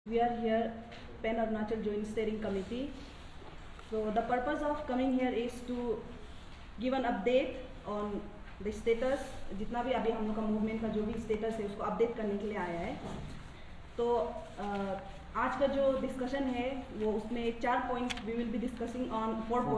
We are here, PEN Arunachal Joint Steering Committee. So the purpose of coming here is to give an update on the status. जितना भी अभी हम लोग का movement का जो भी स्टेटस है उसको अपडेट करने के लिए आया है. तो आज का जो डिस्कशन है वो उसमें 4 points we will be discussing on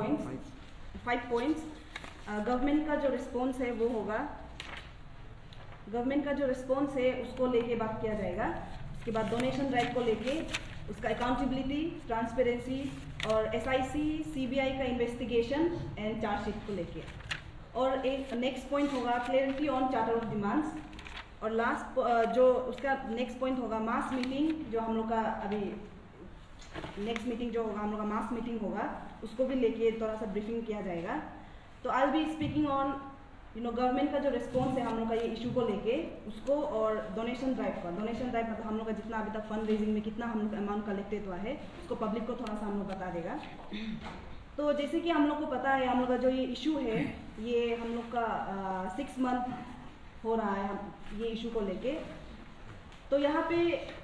5 points. Government का जो रिस्पॉन्स है वो होगा, गवर्नमेंट का जो रिस्पॉन्स है उसको लेके बात किया जाएगा. उसके बाद डोनेशन ड्राइव को लेके, उसका अकाउंटेबिलिटी, ट्रांसपेरेंसी और SIC CBI का इन्वेस्टिगेशन एंड चार्जशीट को लेके. और एक नेक्स्ट पॉइंट होगा clarity on charter of demands. और लास्ट जो उसका नेक्स्ट पॉइंट होगा मास मीटिंग, जो हम लोग का अभी नेक्स्ट मीटिंग जो होगा हम लोग का मास मीटिंग होगा, उसको भी लेके थोड़ा सा ब्रीफिंग किया जाएगा. तो I will be speaking on government का जो रिस्पॉन्स है हम लोग का ये इशू को लेके उसको, और डोनेशन ड्राइव का. डोनेशन ड्राइव मतलब हम लोग का जितना अभी तक फंड रेजिंग में कितना हम लोग अमाउंट कलेक्टेड हुआ है उसको पब्लिक को थोड़ा सा हम लोग बता देगा. तो जैसे कि हम लोग को पता है हम लोग का जो ये इशू है ये हम लोग का 6 मंथ हो रहा है ये इशू को लेके. तो यहाँ पे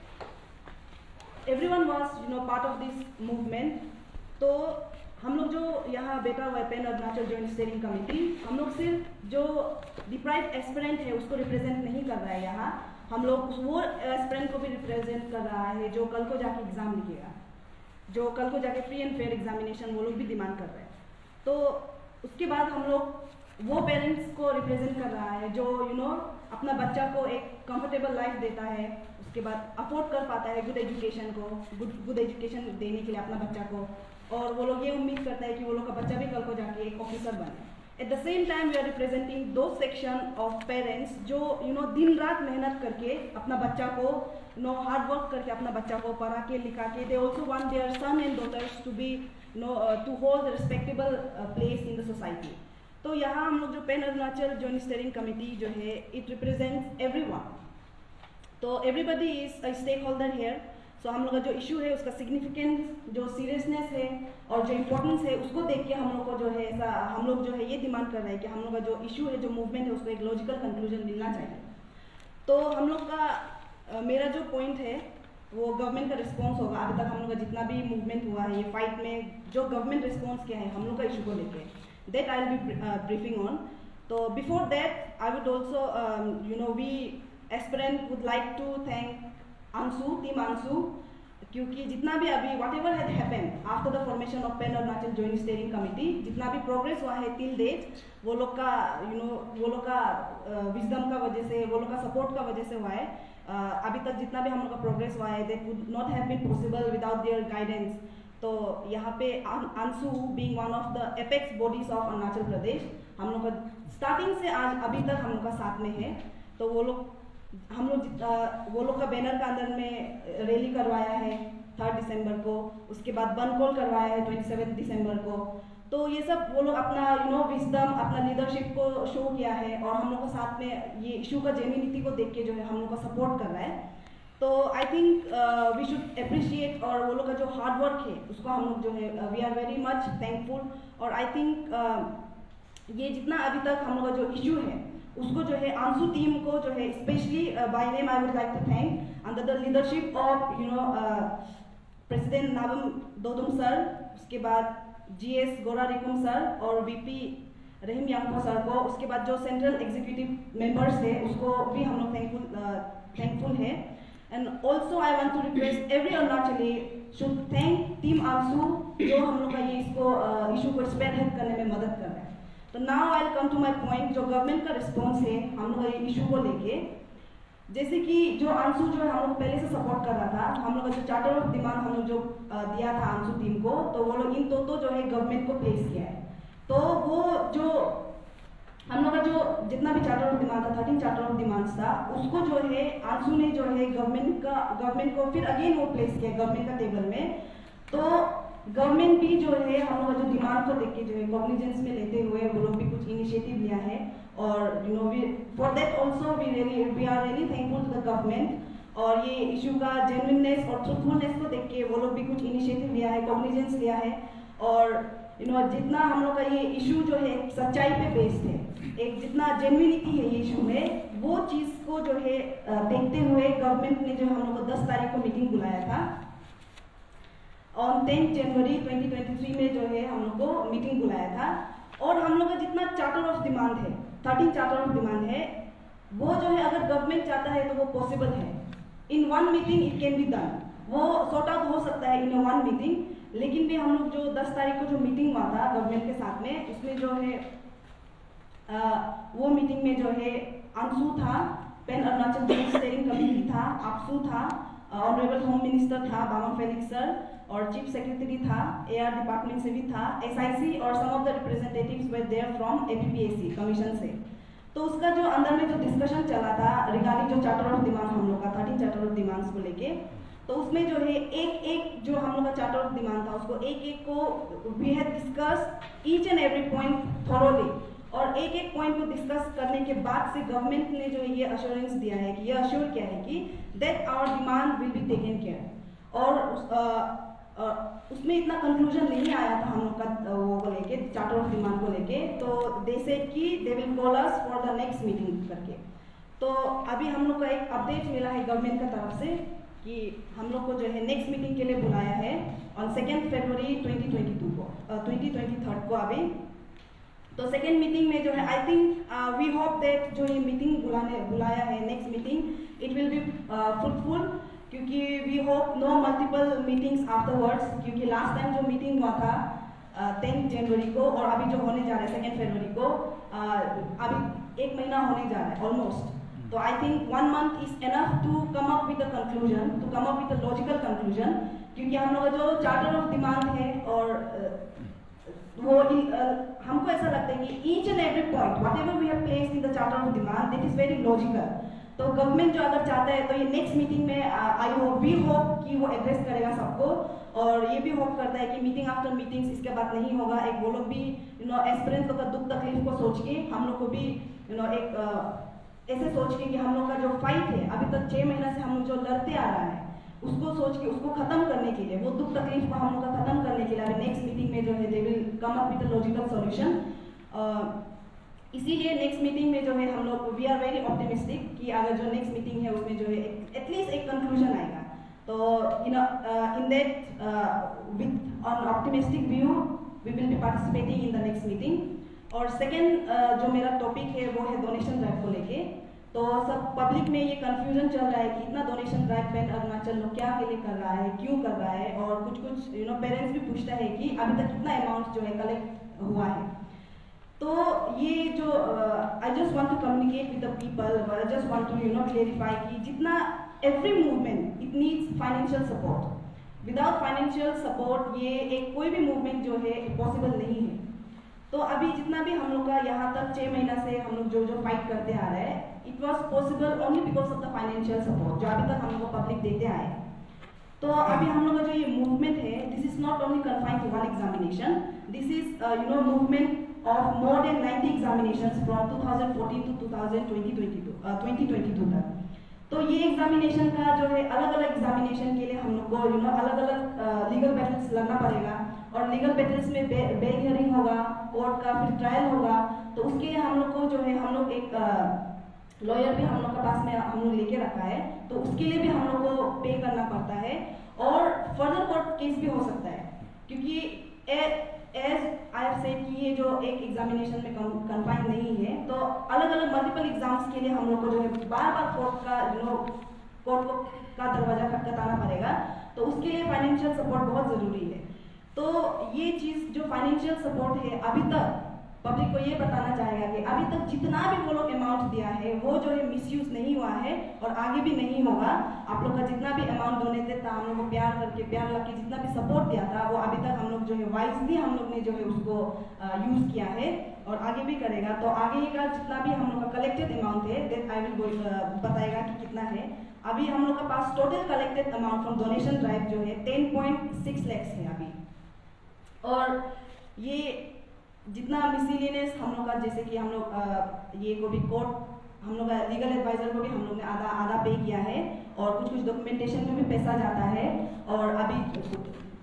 everyone was part of this movement. तो हम लोग जो यहाँ बैठा हुआ है pan Arunachal joint steering committee, हम लोग सिर्फ जो डिप्राइव एस्पिरेंट है उसको रिप्रेजेंट नहीं कर रहा है. यहाँ हम लोग वो एस्पिरेंट को भी रिप्रेजेंट कर रहा है जो कल को जाके एग्जाम लिखेगा, जो कल को जाके फ्री एंड फेयर एग्जामिनेशन वो लोग भी डिमांड कर रहे हैं. तो उसके बाद हम लोग वो पेरेंट्स को रिप्रेजेंट कर रहा है जो अपना बच्चा को एक कंफर्टेबल लाइफ देता है, उसके बाद अफोर्ड कर पाता है गुड एजुकेशन को, गुड एजुकेशन देने के लिए अपना बच्चा को. और वो लोग ये उम्मीद करता है कि वो लोग का बच्चा भी कल को जाके एक ऑफिसर बने. At the same time we are representing दो सेक्शन ऑफ पेरेंट्स जो दिन रात मेहनत करके अपना बच्चा को हार्ड वर्क करके अपना बच्चा को पढ़ा के लिखा के, they also want their son and daughters to be to hold respectable place in the society. तो यहाँ हम लोग जो pan Arunachal joint steering committee जो है इट रिप्रेजेंट्स एवरीवन. तो everybody is a stake holder here. So हम लोग का जो इशू है उसका सिग्निफिकेंस, जो सीरियसनेस है और जो इम्पोर्टेंस है उसको देख के हम लोग को जो है हम लोग जो है ये डिमांड कर रहे हैं कि हम लोग का जो इशू है, जो मूवमेंट है, उसको एक लॉजिकल कंक्लूजन मिलना चाहिए. तो हम लोग का मेरा जो पॉइंट है वो गवर्नमेंट का रिस्पॉन्स होगा. अभी तक हम लोग का जितना भी मूवमेंट हुआ है ये फाइट में जो गवर्नमेंट रिस्पॉन्स किया है हम लोग का इशू को लेके, that I will be briefing on. तो before that I would also we aspirant would like to thank team AAPSU, क्योंकि जितना भी अभी whatever had happened after the formation of pan Arunachal joint steering committee, जितना भी progress हुआ है till date वो लोग का विजडम का वजह से, वो लोग का सपोर्ट का वजह से हुआ है. अभी तक जितना भी हम लोग का प्रोग्रेस हुआ है that would not have been possible without their guidance. तो यहाँ पे AAPSU being one of the apex bodies of Arunachal Pradesh हम लोग का स्टार्टिंग से आज अभी तक हम लोग का साथ में है. तो वो लोग का बैनर का अंदर में रैली करवाया है 3 दिसंबर को, उसके बाद बंद कॉल करवाया है 27 दिसंबर को. तो ये सब वो लोग अपना विजडम, अपना लीडरशिप को शो किया है और हम लोग को साथ में ये इशू का जेन्युइनिटी को देख के जो है हम लोग का सपोर्ट कर रहा है. तो I think we should appreciate, और वो लोग का जो हार्ड वर्क है उसको हम लोग जो है we are very much thankful. और आई थिंक ये जितना अभी तक हम लोग का जो इशू है उसको जो है आंसू टीम को जो है specially by name I would like to thank under the leadership of president Nabam Dodum sir, उसके बाद GS गोरारिकुम सर और VP रहीम यामको सर को, उसके बाद जो सेंट्रल एग्जीक्यूटिव मेंबर्स है उसको भी हम लोग थैंकफुल है. And also I want to request every Arunachali should thank team AAPSU जो हम लोग का ये इसको इशू को स्पेयरहेड करने में मदद कर रहा है. तो now I will come to my point. जो गवर्नमेंट का रिस्पॉन्स है हम लोग ये इशू को लेके, जैसे कि जो आंसू जो है हम लोग पहले से सपोर्ट कर रहा था, हम लोग का जो चार्टर ऑफ डिमांड हम लोग जो दिया था आंसू टीम को, तो वो लोग इन तो जो है गवर्नमेंट को प्लेस किया है. तो वो जो हम लोग का जो जितना भी चार्टर ऑफ डिमांड था 13 चार्टर ऑफ डिमांड्स था उसको जो है आंसू ने जो है गवर्नमेंट को फिर अगेन वो प्लेस किया गवर्नमेंट का टेबल में. तो गवर्नमेंट भी जो है हम लोग जो डिमांड को देख के जो है कॉग्निजेंस में लेते हुए वो लोग भी कुछ इनिशिएटिव लिया है. और for that also we are really thankful to the government. और ये इशू का जेन्युइननेस और ट्रूथफुलनेस को देख के वो लोग भी कुछ इनिशिएटिव लिया है, कॉग्निजेंस लिया है. और जितना हम लोग का ये इशू जो है सच्चाई पे बेस्ड है, एक जितना जेन्युइनिटी है ये इशू में, वो चीज़ को जो है देखते हुए गवर्नमेंट ने जो हम लोग को 10 तारीख को मीटिंग बुलाया था। ऑन 10 जनवरी 2023 में जो है हम लोग को मीटिंग बुलाया था, और हम लोग का जितना चार्टर ऑफ डिमांड है, 13 चार्टर ऑफ डिमांड है, वो जो है अगर गवर्नमेंट चाहता है तो वो पॉसिबल है। In one meeting it can be done, वो सॉर्ट आउट हो सकता है इन वन मीटिंग। लेकिन भी हम लोग जो 10 तारीख को जो मीटिंग हुआ था गवर्नमेंट के साथ में, उसमें जो है वो मीटिंग में जो है अंशु था, pan Arunachal Pradesh steering committee था, आपसू था, ऑनरेबल होम मिनिस्टर था बामंग फेलिक्स सर, और चीफ सेक्रेटरी था, एआर डिपार्टमेंट से भी था, एसआईसी और some of the representatives were there from APPSC commission से। तो उसका जो अंदर में जो डिस्कशन चला था रिगार्डिंग जो चार्टर ऑफ डिमांड हम लोग का 13 चार्टर ऑफ डिमांड्स को लेके, तो उसमें जो है एक जो हम लोग का चार्टर ऑफ डिमांड था उसको एक को we have discuss each and every point thoroughly, और एक पॉइंट को डिस्कस करने के बाद से गवर्नमेंट ने जो ये अश्योरेंस दिया है कि ये अश्योर किया है कि that our demand will be taken care. और उसमें इतना कंक्लूजन नहीं आया था हम लोग का वो को लेके, चार्टर ऑफ डिमांड को लेके। तो दे सेड कि they will call us for the next meeting करके। तो अभी हम लोग का एक अपडेट मिला है गवर्नमेंट की तरफ से कि हम लोग को जो है नेक्स्ट मीटिंग के लिए बुलाया है ऑन 2 फरवरी 2022 को 2023 को अभी। तो सेकेंड मीटिंग में जो है I think we hope that जो ये मीटिंग बुलाया है next meeting it will be fruitful, क्योंकि we hope no multiple meetings afterwards, क्योंकि लास्ट टाइम जो मीटिंग हुआ था 10 जनवरी को और अभी जो होने जा रहा है 2 फरवरी को, अभी 1 महीना होने जा रहा है ऑलमोस्ट। तो I think 1 month is enough to come up with the conclusion, to come up with the logical conclusion, क्योंकि हम लोग जो चार्टर ऑफ डिमांड है और वो हमको ऐसा लगता है कि each and every point whatever we have placed in the charter of demand that is very logical. तो गवर्नमेंट जो अगर चाहता है तो ये नेक्स्ट मीटिंग में आई होप वी होप कि वो एड्रेस करेगा सबको, और ये भी होप करता है कि मीटिंग आफ्टर मीटिंग्स इसके बाद नहीं होगा। एक वो लोग भी एस्पिरेंट्स लोग का दुख तकलीफ को सोच के हम लोग को भी एक ऐसे सोच के कि हम लोग का जो फाइट है अभी तक 6 महीना से हम लोग जो लड़ते आ रहा है उसको सोच के उसको खत्म करने के लिए, वो दुख तकलीफ को हम लोग का खत्म करने के लिए अभी नेक्स्ट मीटिंग में जो है they will come up with the logical solution. इसीलिए नेक्स्ट मीटिंग में जो है हम लोग वी आर वेरी ऑप्टिमिस्टिक कि अगर जो नेक्स्ट मीटिंग है उसमें जो है एटलीस्ट एक कंक्लूजन आएगा। तो in that with on optimistic view we will be participating in the next meeting. और सेकेंड जो मेरा टॉपिक है वो है डोनेशन ड्राइव को लेके। तो सब पब्लिक में ये कंफ्यूजन चल रहा है कि इतना डोनेशन ड्राइव पैन अरुणाचल लोग क्या के लिए कर रहा है, क्यों कर रहा है, और कुछ पेरेंट्स भी पूछता है कि अभी तक कितना अमाउंट जो है कलेक्ट हुआ है। तो ये जो I just want to communicate with the people, I just want to clarify कि जितना every movement it needs financial support, without financial support ये एक कोई भी मूवमेंट जो है पॉसिबल नहीं है। तो अभी जितना भी हम लोग का यहाँ तक 6 महीना से हम लोग जो फाइट करते आ रहे हैं it was possible only because of the financial support जो अभी तक हम लोग को पब्लिक देते आए। तो अभी हम लोग का जो ये मूवमेंट है this is not only confined to one examination, this is movement of more than 90 examinations from 2014 to 2022 तक। तो ये एग्जामिनेशन का जो है अलग अलग एग्जामिनेशन के लिए हम लोग को अलग अलग लीगल बैटल्स लड़ना पड़ेगा, और लीगल बैटल्स में बेल हियरिंग होगा, कोर्ट का फिर ट्रायल होगा। तो उसके लिए हम लोग को जो है हम लोग एक लॉयर भी हम लोग के पास में हम लोग लेके रखा है, तो उसके लिए भी हम लोग को पे करना पड़ता है, और फर्दर कोर्ट केस भी हो सकता है, क्योंकि एज आई हैव सेड कि ये जो एक एग्जामिनेशन में कन्फाइंड नहीं है। तो अलग अलग मल्टीपल एग्जाम्स के लिए हम लोग को जो है बार बार कोर्ट का दरवाजा खटखटाना पड़ेगा। तो उसके लिए फाइनेंशियल सपोर्ट बहुत ज़रूरी है। तो ये चीज़ जो फाइनेंशियल सपोर्ट है अभी तक पब्लिक को ये बताना चाहेगा कि अभी तक जितना भी वो लोग अमाउंट दिया है वो जो है मिसयूज नहीं हुआ है और आगे भी नहीं होगा। आप लोग का जितना भी अमाउंट डोनेटेड था हम लोग को प्यार करके प्यार लग के जितना भी सपोर्ट दिया था वो अभी तक हम लोग जो है वाइजली हम लोग ने जो है उसको यूज़ किया है और आगे भी करेगा। तो आगे का जितना भी हम लोग का कलेक्टेड अमाउंट है दैट आई विल बताएगा कि कितना है। अभी हम लोग के पास total collected amount from donation drive जो है 10.6 lakhs है अभी। और ये जितना मिसलिनियस हम लोग का जैसे कि हम लोग ये को भी कोर्ट हम लोग का लीगल एडवाइजर को भी हम लोग ने आधा पे किया है, और कुछ डॉक्यूमेंटेशन में भी पैसा जाता है। और अभी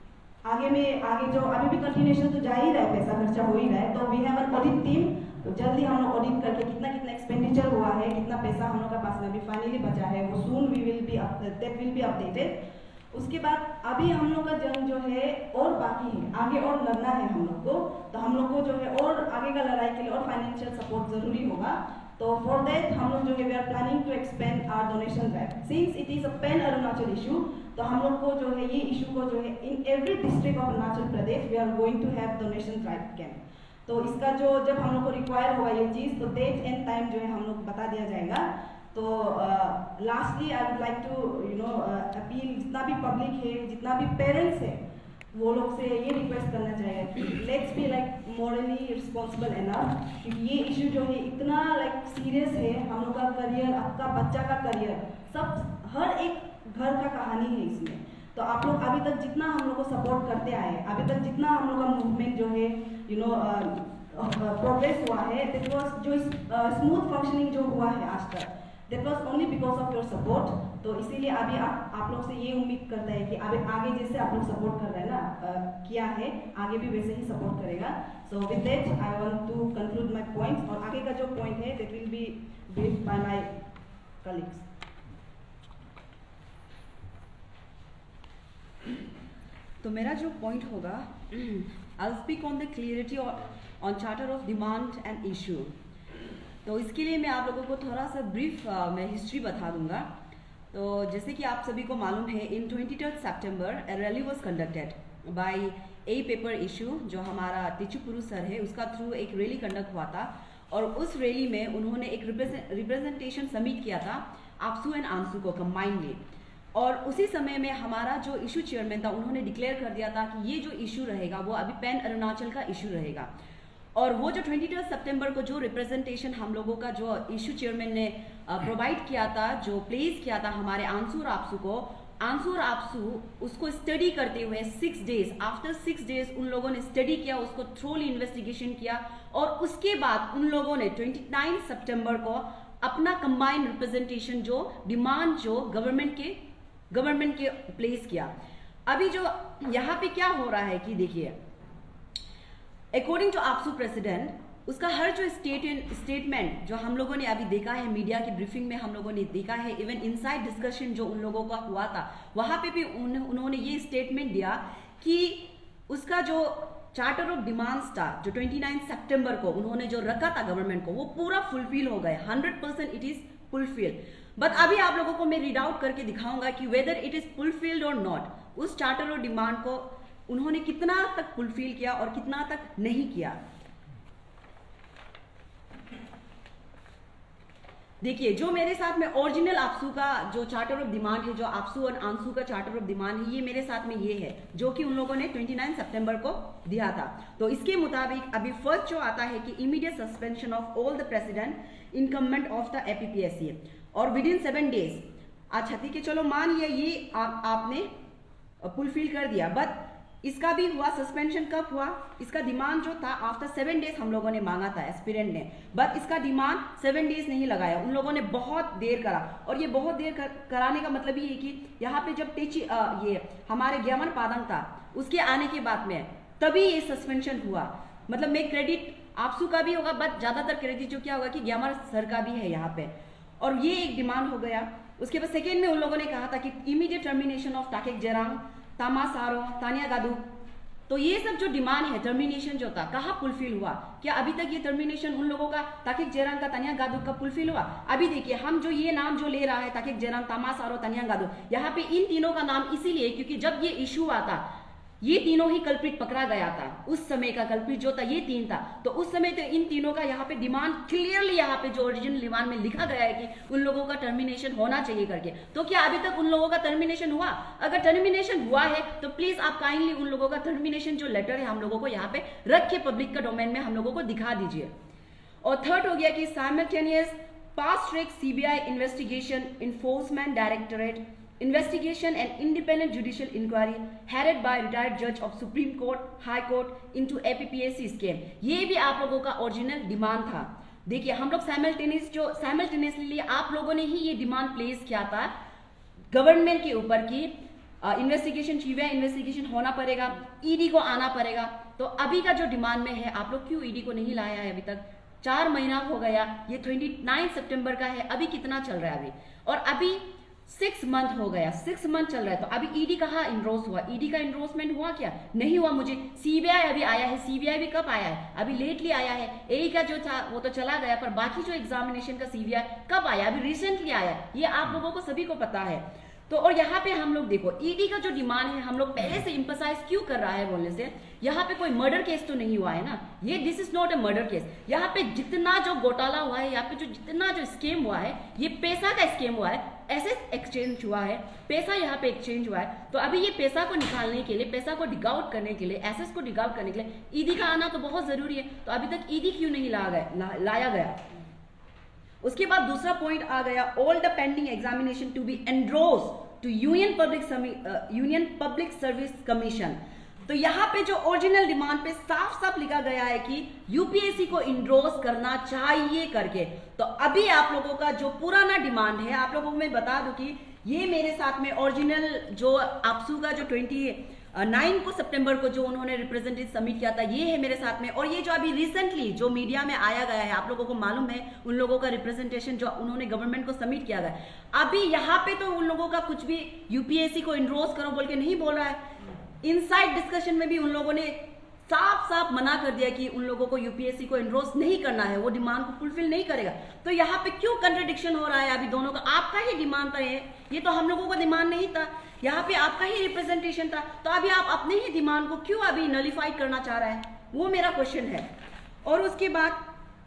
आगे जो अभी भी कंटिन्यूएशन तो जा ही रहा है, पैसा खर्चा हो ही रहा है। तो we have an audit team, तो जल्दी हम लोग ऑडिट करके कितना एक्सपेंडिचर हुआ है, कितना पैसा हम लोग का पास में अभी फाइनली बचा है, वो soon that will be updated. उसके बाद अभी हम लोग का जंग जो है और बाकी है, आगे और लड़ना है हम लोग को। तो हम लोग को जो है और आगे का लड़ाई के लिए और फाइनेंशियल सपोर्ट जरूरी होगा। तो फॉर दैट हम लोग जो है we are planning to expand our donation drive since it is a pan Arunachal issue. तो हम लोग को जो है ये इशू को जो है in every district of Arunachal Pradesh we are going to have donation drive camp. तो इसका जो जब हम लोग को रिक्वायर होगा ये चीज़, तो डेट एंड टाइम जो है हम लोग बता दिया जाएगा। तो lastly I would like to appeal, जितना भी पब्लिक है, जितना भी पेरेंट्स है, वो लोग से ये रिक्वेस्ट करना चाहिए कि let's be like morally responsible enough, क्योंकि ये इशू जो है इतना लाइक सीरियस है। हम लोग का करियर, आपका बच्चा का करियर, सब हर एक घर का कहानी है इसमें। तो आप लोग अभी तक जितना हम लोग को सपोर्ट करते आए, अभी तक जितना हम लोग का मूवमेंट जो है प्रोग्रेस हुआ है, दैट वाज जो स्मूथ फंक्शनिंग जो हुआ है आज तक, that was only because of your support. तो इसीलिए अभी आप लोग से ये उम्मीद करता है कि आगे जैसे आप लोग सपोर्ट कर रहे हैं ना, किया है, आगे भी वैसे ही सपोर्ट करेगा। So with that I want to conclude my points, और आगे का जो पॉइंट है that will be briefed by my colleagues. तो मेरा जो पॉइंट होगा, I'll speak on the clarity on charter of demand and issue। तो इसके लिए मैं आप लोगों को थोड़ा सा ब्रीफ मैं हिस्ट्री बता दूंगा। तो जैसे कि आप सभी को मालूम है, इन 23 सितंबर a rally was conducted by A paper issue, जो हमारा टिचुपुरु सर है, उसका थ्रू एक रैली कंडक्ट हुआ था। और उस रैली में उन्होंने एक रिप्रेजेंटेशन सबमिट किया था आपसू एंड आंसू को कंबाइनली। और उसी समय में हमारा जो इशू चेयरमैन था, उन्होंने डिक्लेयर कर दिया था कि ये जो इशू रहेगा वो अभी पैन अरुणाचल का इशू रहेगा। और वो जो 23 सितंबर को जो रिप्रेजेंटेशन हम लोगों का जो इशू चेयरमैन ने प्रोवाइड किया था, जो प्लेस किया था हमारे आंसू और आपसू को, आंसू और आपसू उसको स्टडी करते हुए 6 डेज, आफ्टर 6 डेज उन लोगों ने स्टडी किया, उसको थ्रोली इन्वेस्टिगेशन किया। और उसके बाद उन लोगों ने 29 सितंबर को अपना कंबाइंड रिप्रेजेंटेशन जो डिमांड जो गवर्नमेंट के प्लेस किया। अभी जो यहाँ पे क्या हो रहा है कि देखिए, अकॉर्डिंग टू आपसू प्रेसिडेंट, उसका हर जो स्टेटमेंट जो हम लोगों ने अभी देखा है, मीडिया की ब्रीफिंग में हम लोगों ने देखा है, इवन इनसाइड डिस्कशन जो उन लोगों का हुआ था, वहां पे भी उन्होंने ये स्टेटमेंट दिया कि उसका जो चार्टर ऑफ डिमांड्स था जो 29 सितंबर को उन्होंने जो रखा था गवर्नमेंट को, वो पूरा फुलफिल हो गए, 100% इट इज फुलफिल। बट अभी आप लोगों को मैं रीड आउट करके दिखाऊंगा कि वेदर इट इज फुलफिल्ड और नॉट। उस चार्टर और डिमांड को उन्होंने कितना तक फुलफिल किया और कितना तक नहीं किया। देखिए, जो मेरे साथ में ओरिजिनल आपसू का जो चार्टर ऑफ डिमांड है, जो आपसू और आंसू का चार्टर ऑफ डिमांड है, ये मेरे साथ में ये है, जो कि उन लोगों ने 29 सितंबर को दिया था। तो इसके मुताबिक अभी फर्स्ट जो आता है कि immediate suspension of all the president incumbent of the APPSC और विदिन 7 डेज। अच्छा ठीक है, चलो मान लिया ये आपने फुलफिल कर दिया, बट इसका भी हुआ सस्पेंशन। कब हुआ? इसका डिमांड जो था आफ्टर 7 डेज हम लोगों ने मांगा था एस्पिरेंट ने, बट इसका डिमांड 7 डेज नहीं लगाया, उन लोगों ने बहुत देर करा। और ये बहुत देर कराने का मतलब ये है कि यहाँ पे जब ये हमारे ग्यामन पादंग था, उसके आने के बाद में तभी ये सस्पेंशन हुआ। मतलब मैं क्रेडिट आपसू का भी होगा, बट ज्यादातर क्रेडिट जो क्या होगा कि ग्यामर सर का भी है यहाँ पे। और ये एक डिमांड हो गया। उसके बाद सेकेंड में उन लोगों ने कहा था कि immediate termination of Taket Jerang, Tama Saro, Tania गादू। तो ये सब जो डिमांड है, टर्मिनेशन जो था, कहाँ फुलफिल हुआ? क्या अभी तक ये टर्मिनेशन उन लोगों का ताकेक जेरांग का, तानिया गादू का फुलफिल हुआ? अभी देखिए, हम जो ये नाम जो ले रहा है ताकेक जेरांग, तामा सारो, तानिया गादू, यहाँ पे इन तीनों का नाम इसीलिए क्योंकि जब ये इशू आता, ये तीनों ही कल्प्रिट पकड़ा गया था। उस समय का कल्प्रिट जो था ये 3 था। तो उस समय तो इन तीनों का यहाँ पे डिमांड क्लियरली यहाँ पे जो ओरिजिनल डिमांड में लिखा गया है कि उन लोगों का टर्मिनेशन होना चाहिए करके। तो क्या अभी तक उन लोगों का टर्मिनेशन हुआ? अगर टर्मिनेशन हुआ है तो प्लीज आप काइंडली उन लोगों का टर्मिनेशन जो लेटर है हम लोगों को यहाँ पे रख के पब्लिक का डोमेन में हम लोगों को दिखा दीजिए। और थर्ड हो गया कि simultaneous fast track CBI investigation enforcement directorate investigation and independent judicial inquiry headed by retired judge of Supreme Court, High Court into APPSC scam। ये भी आप लोगों का ओरिजिनल डिमांड था। देखिए, हम लोग साइमल्टेनियसली आप लोगों ने ही ये डिमांड प्लेस किया था गवर्नमेंट के ऊपर की इन्वेस्टिगेशन सीबीआई इन्वेस्टिगेशन होना पड़ेगा, ईडी को आना पड़ेगा। तो अभी का जो डिमांड में है, आप लोग क्यों ईडी को नहीं लाया है? अभी तक 4 महीना हो गया, ये 29 सितंबर का है, अभी कितना चल रहा है अभी, और अभी 6 मंथ हो गया, 6 मंथ चल रहा है। तो अभी ईडी कहाँ इनरोस हुआ? ईडी का इनरोसमेंट हुआ क्या? नहीं हुआ। मुझे सीबीआई अभी आया है, सीबीआई भी कब आया है? अभी लेटली आया है। एई का जो था वो तो चला गया, पर बाकी जो एग्जामिनेशन का सीबीआई कब आया? अभी रिसेंटली आया। ये आप लोगों को सभी को पता है। तो और यहाँ पे हम लोग देखो, ईडी का जो डिमांड है हम लोग पहले से इंपसाइज क्यों कर रहा है बोलने से, यहाँ पे कोई मर्डर केस तो नहीं हुआ है ना, ये this is not a murder case. यहाँ पे जितना जो घोटाला हुआ है, यहाँ पे जो जितना जो स्कीम हुआ है, ये पैसा का स्कीम हुआ है, एसेट एक्सचेंज हुआ है, पैसा यहाँ पे एक्सचेंज हुआ है। तो अभी ये पैसा को निकालने के लिए, पैसा को डिग आउट करने के लिए, एसेट्स को डिग आउट करने के लिए ईडी का आना तो बहुत जरूरी है। तो अभी तक ईडी क्यों नहीं लाया गया? उसके बाद दूसरा पॉइंट आ गया, all the pending examination to be endorsed to union public service commission. तो यहाँ पे जो ओरिजिनल डिमांड पे साफ साफ लिखा गया है कि यूपीएससी को इनरोज करना चाहिए करके। तो अभी आप लोगों का जो पुराना डिमांड है, आप लोगों को मैं बता दूं कि ये मेरे साथ में ओरिजिनल जो आपसू का जो 29 को सितंबर को जो उन्होंने रिप्रेजेंटेटिव सबमिट किया था, ये है मेरे साथ में। और ये जो अभी रिसेंटली जो मीडिया में आया गया है, आप लोगों को मालूम है उन लोगों का रिप्रेजेंटेशन जो उन्होंने गवर्नमेंट को सबमिट किया गया। अभी यहाँ पे तो उन लोगों का कुछ भी यूपीएससी को इनरोज करो बोल के नहीं बोल रहा है। इनसाइड डिस्कशन में भी उन लोगों ने साफ साफ मना कर दिया कि उन लोगों को यूपीएससी को एनरोल नहीं करना है, वो डिमांड को फुलफिल नहीं करेगा। तो यहाँ पे क्यों कंट्रडिक्शन हो रहा है अभी दोनों का? आपका ही डिमांड था ये तो हम लोगों का डिमांड नहीं था, यहाँ पे आपका ही रिप्रेजेंटेशन था। तो अभी आप अपने ही डिमांड को क्यों अभी नलिफाइड करना चाह रहा है, वो मेरा क्वेश्चन है। और उसके बाद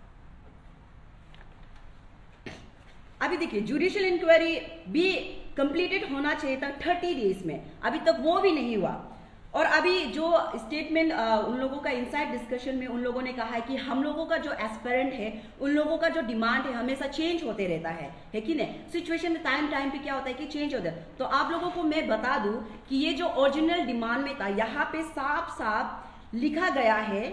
अभी देखिए, जुडिशियल इंक्वायरी भी कंप्लीटेड होना चाहिए था 30 डेज में, अभी तक वो भी नहीं हुआ। और अभी जो स्टेटमेंट उन लोगों का इनसाइड डिस्कशन में उन लोगों ने कहा है कि हम लोगों का जो एस्पिरेंट है, उन लोगों का जो डिमांड है हमेशा चेंज होते रहता है कि नहीं? सिचुएशन में टाइम पे क्या होता है कि चेंज होता है। तो आप लोगों को मैं बता दूं कि ये जो ओरिजिनल डिमांड में था, यहाँ पे साफ साफ लिखा गया है,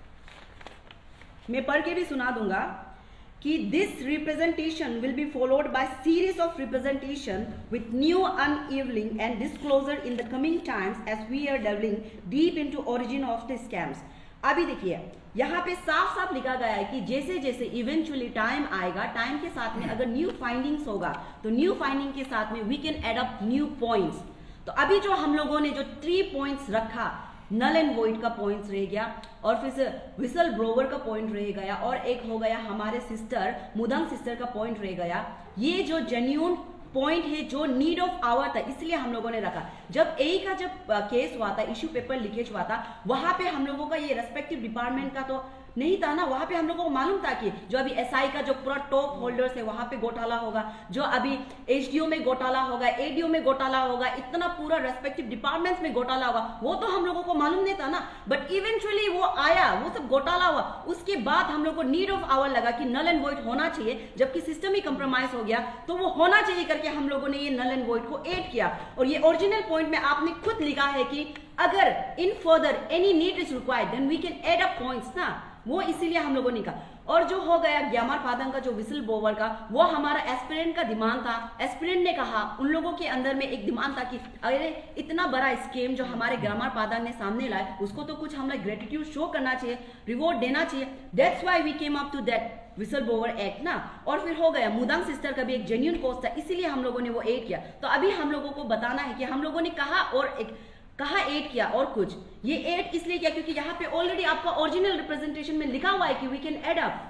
मैं पढ़ के भी सुना दूंगा कि this representation will be followed by series of representation with new unveiling and disclosure in the coming times as we are delving deep into origin of the scams। अभी देखिए, यहाँ पे साफ साफ लिखा गया है कि जैसे जैसे इवेंचुअली टाइम आएगा, टाइम के साथ में अगर न्यू फाइंडिंग्स होगा तो न्यू फाइंडिंग के साथ में we can add up new points. तो अभी जो हम लोगों ने जो 3 पॉइंट्स रखा, नल एंड वॉइड का पॉइंट्स रह गया, और फिर से विसल ब्रोवर का पॉइंट रह गया, और एक हो गया हमारे सिस्टर मुदंग सिस्टर का पॉइंट रह गया। ये जो जेन्यून पॉइंट है, जो नीड ऑफ आवर था, इसलिए हम लोगों ने रखा। जब एई का जब केस हुआ था, इश्यू पेपर लीकेज हुआ था, वहां पे हम लोगों का ये रेस्पेक्टिव डिपार्टमेंट का तो नहीं था ना, वहां पे हम लोगों को मालूम था कि जो अभी एसआई का जो पूरा टॉप होल्डर्स है वहां पे घोटाला होगा, जो अभी एचडीओ में घोटाला होगा, एडीओ में घोटाला होगा, इतना पूरा रेस्पेक्टिव डिपार्टमेंट्स में घोटाला होगा, वो तो हम लोगों को मालूम नहीं था ना। बट इवेंचुअली वो आया, वो सब घोटाला हुआ, उसके बाद हम लोग को नीड ऑफ आवर लगा कि नल एंड वॉइड होना चाहिए, जबकि सिस्टम ही कंप्रोमाइज हो गया, तो वो होना चाहिए करके हम लोगों ने ये नल एंड वॉइड को ऐड किया। और ये ओरिजिनल पॉइंट में आपने खुद लिखा है कि अगर in further any need is required then we can add up points ना, वो इसीलिए हम लोगों ने कहा। और जो हो गया ग्यामर पादंग का जो विसल ब्लोवर का, वो हमारा एस्पिरेंट का डिमांड था। एस्पिरेंट ने कहा, उन लोगों के अंदर में एक डिमांड था कि अरे इतना बड़ा स्कीम जो हमारे ग्यामर पादंग ने सामने लाए, उसको तो कुछ हमें ग्रेटिट्यूड शो करना चाहिए, रिवॉर्ड देना चाहिए। That's why we came up to that whistle blower act ना। और फिर हो गया मुदंग सिस्टर का भी एक जेन्युइन कॉज था, इसीलिए हम लोगों ने वो ऐड किया। तो अभी हम लोगों को बताना है कि हम लोगों ने कहा और एक कहा ऐड किया और कुछ, ये ऐड इसलिए किया क्योंकि यहाँ पे ऑलरेडी आपका ओरिजिनल रिप्रेजेंटेशन में लिखा हुआ है कि वी कैन ऐड अप।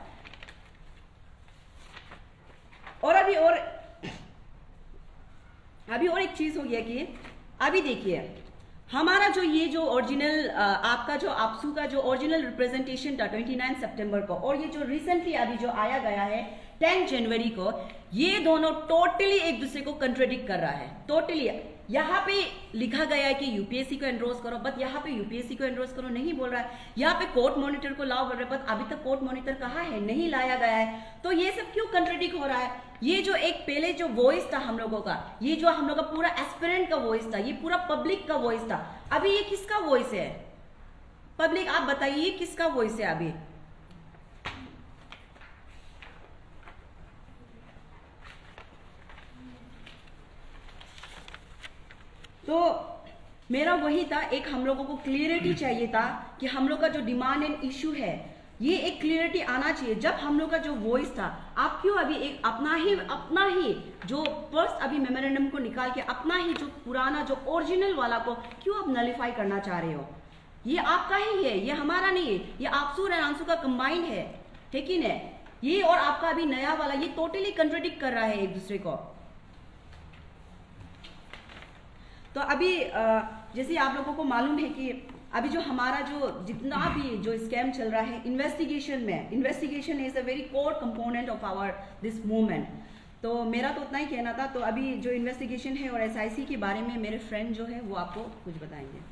और अभी और एक चीज हो गया कि अभी देखिए हमारा जो ये जो ओरिजिनल आपका जो आपसू का जो ओरिजिनल रिप्रेजेंटेशन था 29 सितंबर को, और ये जो रिसेंटली अभी जो आया गया है 10 जनवरी को, ये दोनों टोटली एक दूसरे को कंट्राडिक्ट कर रहा है। टोटली यहाँ पे लिखा गया है कि यूपीएससी को एनरोल करो, बट यहाँ पे यूपीएससी को एनरोल करो नहीं बोल रहा है। यहाँ पे कोर्ट मॉनिटर को लाओ बोल रहे, बट अभी तक कोर्ट मॉनिटर कहाँ है, नहीं लाया गया है। तो ये सब क्यों कंट्राडिक्ट हो रहा है? ये जो एक पहले जो वॉइस था हम लोगों का, ये जो हम लोग का पूरा एस्पिरेंट का वॉइस था, ये पूरा पब्लिक का वॉइस था, अभी ये किसका वॉइस है? पब्लिक आप बताइए किसका वॉइस है अभी? तो मेरा वही था, एक हम लोगों को क्लियरिटी चाहिए था कि हम लोग का जो डिमांड एंड इशू है ये एक क्लियरिटी आना चाहिए। जब हम लोग का जो वॉइस था, आप क्यों अभी एक अपना ही जो फर्स्ट अभी मेमोरेंडम को निकाल के अपना ही जो पुराना जो ओरिजिनल वाला को क्यों आप नलिफाई करना चाह रहे हो? ये आपका ही है, ये हमारा नहीं है, ये आपसू और आंसू का कंबाइंड है, ठीक ही नहीं? ये और आपका अभी नया वाला ये टोटली कंट्राडिक्ट कर रहा है एक दूसरे को। तो अभी जैसे आप लोगों को मालूम है कि अभी जो हमारा जो जितना भी जो स्कैम चल रहा है इन्वेस्टिगेशन में, investigation is a very core component of our this movement. तो मेरा तो उतना ही कहना था। तो अभी जो इन्वेस्टिगेशन है और SIC के बारे में मेरे फ्रेंड जो है वो आपको कुछ बताएंगे।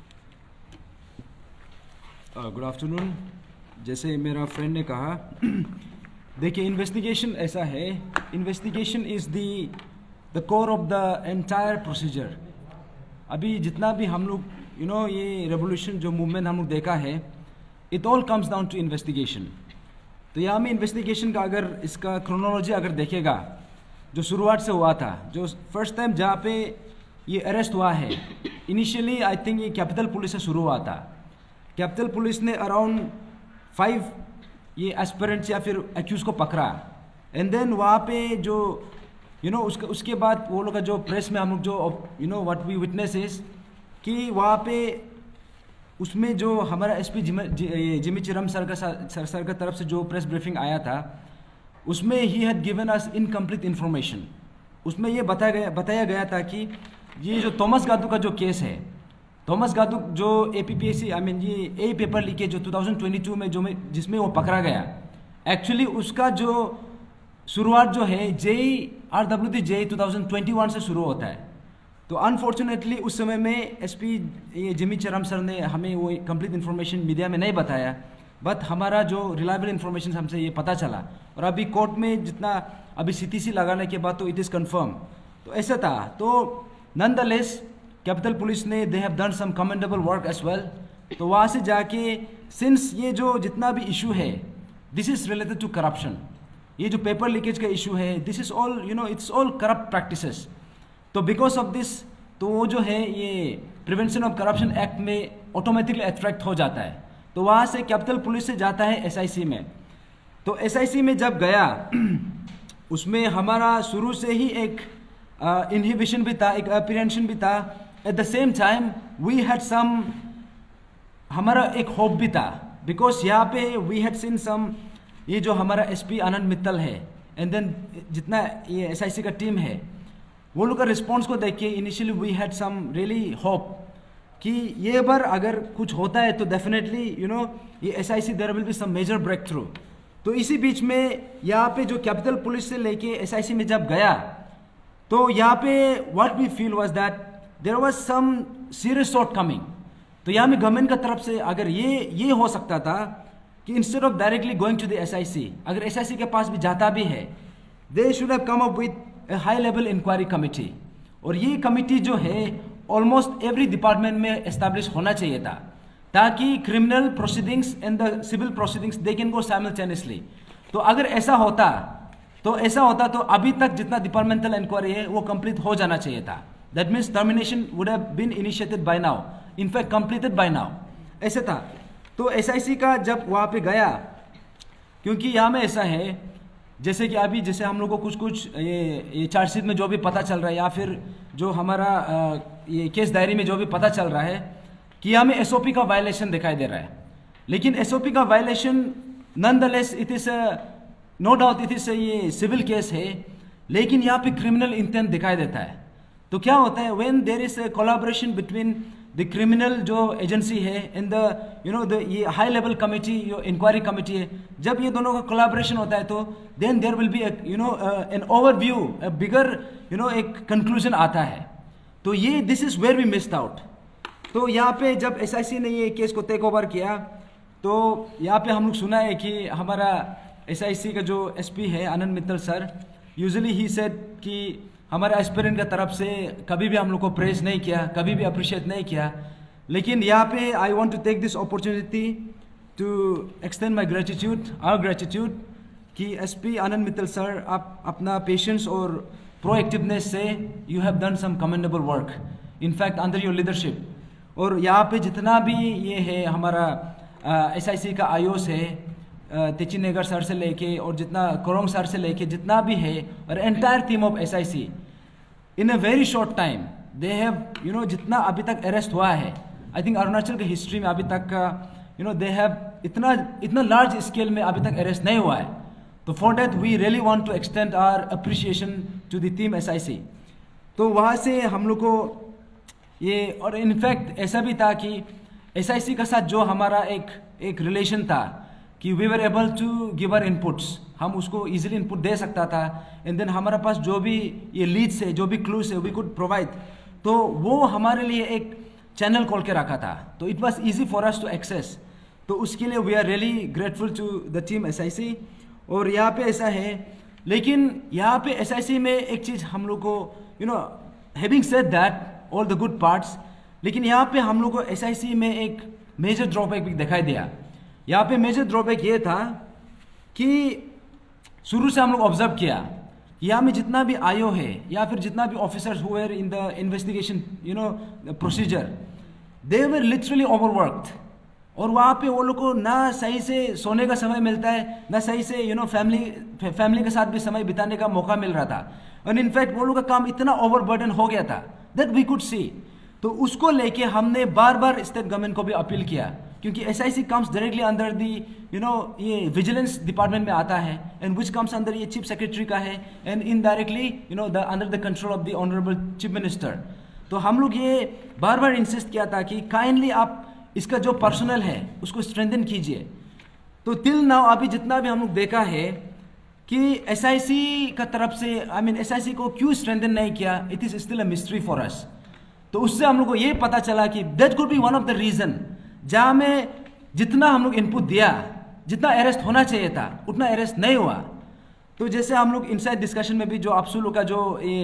Good afternoon. जैसे मेरा फ्रेंड ने कहा, देखिए इन्वेस्टिगेशन ऐसा है, investigation is the core of the entire procedure. अभी जितना भी हम लोग ये रेवोल्यूशन जो मूवमेंट हम लोग देखा है, it all comes down to investigation. तो यहाँ में इन्वेस्टिगेशन का अगर इसका क्रोनोलॉजी अगर देखेगा, जो शुरुआत से हुआ था, जो फर्स्ट टाइम जहाँ पे ये अरेस्ट हुआ है, इनिशियली आई थिंक ये कैपिटल पुलिस से शुरू हुआ था। कैपिटल पुलिस ने अराउंड 5 ये एस्पिरेंट्स या फिर एक्यूज को पकड़ा, एंड देन वहाँ पे जो उसके बाद वो लोग का जो प्रेस में हम लोग जो व्हाट वी विटनेस इज कि वहाँ पे उसमें जो हमारा SP जिमी चिरम सर का तरफ से जो प्रेस ब्रीफिंग आया था, उसमें ही had given us incomplete information. उसमें ये बताया गया था कि ये जो थॉमस गादू का जो केस है, थॉमस गादू जो APPSC ये A पेपर लीकेज जो 2022 में जिसमें वो पकड़ा गया, एक्चुअली उसका जो शुरुआत जो है RWD JEE 2021 से शुरू होता है। तो अनफॉर्चुनेटली उस समय में SP जिमी चिरम सर ने हमें वो कंप्लीट इन्फॉर्मेशन मीडिया में नहीं बताया, बट हमारा जो रिलायबल इन्फॉर्मेशन हमसे ये पता चला, और अभी कोर्ट में जितना अभी CTC लगाने के बाद तो इट इज़ कन्फर्म। तो ऐसा था। तो नॉनदलेस कैपिटल पुलिस ने they have done some commendable work as well. तो वहाँ से जाके सिंस ये जो जितना भी इशू है, this is related to corruption, ये जो पेपर लीकेज का इशू है, this is all it's all corrupt practices. तो बिकॉज ऑफ दिस, तो वो जो है ये प्रिवेंशन ऑफ करप्शन एक्ट में ऑटोमेटिकली अट्रैक्ट हो जाता है। तो वहाँ से कैपिटल पुलिस से जाता है SIC में। तो SIC में जब गया, उसमें हमारा शुरू से ही एक इनहिबिशन भी था, एक अप्रीहेंशन भी था। At the same time we had some, हमारा एक होप भी था, बिकॉज यहाँ पे वी हैड सीन सम, ये जो हमारा SP आनंद मित्तल है, एंड देन जितना ये SIC का टीम है, वो लोग का रिस्पॉन्स को देख के initially we had some really hope कि ये बार अगर कुछ होता है तो डेफिनेटली ये SIC there will be some major breakthrough. तो इसी बीच में यहाँ पे जो कैपिटल पुलिस से लेके SIC में जब गया, तो यहाँ पे what we feel was that there was some serious shortcoming. तो यहाँ में गवर्नमेंट का तरफ से अगर ये हो सकता था कि instead of directly going to the SIC, अगर SIC के पास भी जाता भी है, they should have come up with high level inquiry committee. और ये कमिटी जो है ऑलमोस्ट एवरी डिपार्टमेंट में एस्टैब्लिश होना चाहिए था, ताकि criminal proceedings and the civil proceedings they can go simultaneously. तो अगर ऐसा होता तो अभी तक जितना डिपार्टमेंटल इंक्वायरी है वो कंप्लीट हो जाना चाहिए था। That means termination would have been initiated by now, in fact completed by now, ऐसा था। तो SIC का जब वहाँ पे गया, क्योंकि यहाँ में ऐसा है जैसे कि अभी जैसे हम लोग को कुछ ये चार्जशीट में जो भी पता चल रहा है, या फिर जो हमारा ये केस डायरी में जो भी पता चल रहा है कि यहाँ में SOP का वायलेशन दिखाई दे रहा है। लेकिन SOP का violation nonetheless it is no doubt it is ये सिविल केस है, लेकिन यहाँ पे क्रिमिनल इंटेंट दिखाई देता है। तो क्या होता है, when there is a collaboration between the criminal जो एजेंसी है एंड द ये हाई लेवल कमिटी जो इंक्वायरी कमिटी है, जब ये दोनों का कोलैबोरेशन होता है तो then there will be an overview, bigger एक कंक्लूजन आता है। तो ये this is where we missed out. तो यहाँ पे जब SIC ने ये केस को टेक ओवर किया, तो यहाँ पे हम लोग सुना है कि हमारा SIC का जो SP है Anand Mittal sir, usually he said कि हमारे एस्पिरेंट का तरफ से कभी भी हम लोग को प्रेज नहीं किया, कभी भी अप्रिशिएट नहीं किया। लेकिन यहाँ पे I want to take this opportunity to extend my gratitude, our gratitude, कि SP आनंद मित्तल सर, आप अपना पेशेंस और प्रोएक्टिवनेस से you have done some commendable work. In fact under your leadership. और यहाँ पे जितना भी ये है हमारा SIC का आयोस है, तेचिनेगर सर से लेके और जितना कोरोंग सर से लेके जितना भी है, और entire team of SIC in a very short time they have जितना अभी तक अरेस्ट हुआ है, आई थिंक अरुणाचल के हिस्ट्री में अभी तक दे हैव इतना लार्ज स्केल में अभी तक अरेस्ट नहीं हुआ है। तो for that we really want to extend our appreciation to the team SIC। तो वहाँ से हम लोग को ये, और इनफैक्ट ऐसा भी था कि SIC का साथ जो हमारा एक रिलेशन था कि we were able to give our inputs, हम उसको इजीली इनपुट दे सकता था, एंड देन हमारे पास जो भी ये लीड्स है, जो भी क्लूज है, वी कुड प्रोवाइड। तो वो हमारे लिए एक चैनल खोल के रखा था, तो it was easy for us to access. तो उसके लिए we are really grateful to the team SIC। और यहाँ पे ऐसा है, लेकिन यहाँ पे SIC में एक चीज़ हम लोग को having said that all the good parts, लेकिन यहाँ पे हम लोग को SIC में एक मेजर ड्रॉबैक भी दिखाई दिया। यहाँ पे मेजर ड्रॉबैक ये था कि शुरू से हम लोग ऑब्जर्व किया, यहाँ में जितना भी आयो है या फिर जितना भी ऑफिसर्स हुए in the investigation procedure, they were literally overworked. और वहाँ पे वो लोग को ना सही से सोने का समय मिलता है, ना सही से फैमिली के साथ भी समय बिताने का मौका मिल रहा था। और इनफैक्ट वो लोग का काम इतना ओवरबर्डन हो गया था दैट वी कुड सी। तो उसको लेके हमने बार बार स्टेट गवर्नमेंट को भी अपील किया, क्योंकि SIC comes directly under the ये विजिलेंस डिपार्टमेंट में आता है, एंड विच कम्स अंडर ये चीफ सेक्रेटरी का है, and indirectly under the control of the honourable chief minister. तो हम लोग ये बार बार इंसिस्ट किया था कि काइंडली आप इसका जो पर्सनल है उसको स्ट्रेंथन कीजिए। तो टिल नाउ अभी जितना भी हम लोग देखा है कि SIC का तरफ से SIC को क्यों स्ट्रेंथन नहीं किया, it is still a mystery for us. तो उससे हम लोग को ये पता चला कि that could be one of the reason, जहाँ में जितना हम लोग इनपुट दिया, जितना अरेस्ट होना चाहिए था उतना अरेस्ट नहीं हुआ। तो जैसे हम लोग इनसाइड डिस्कशन में भी जो आपसू लोग का जो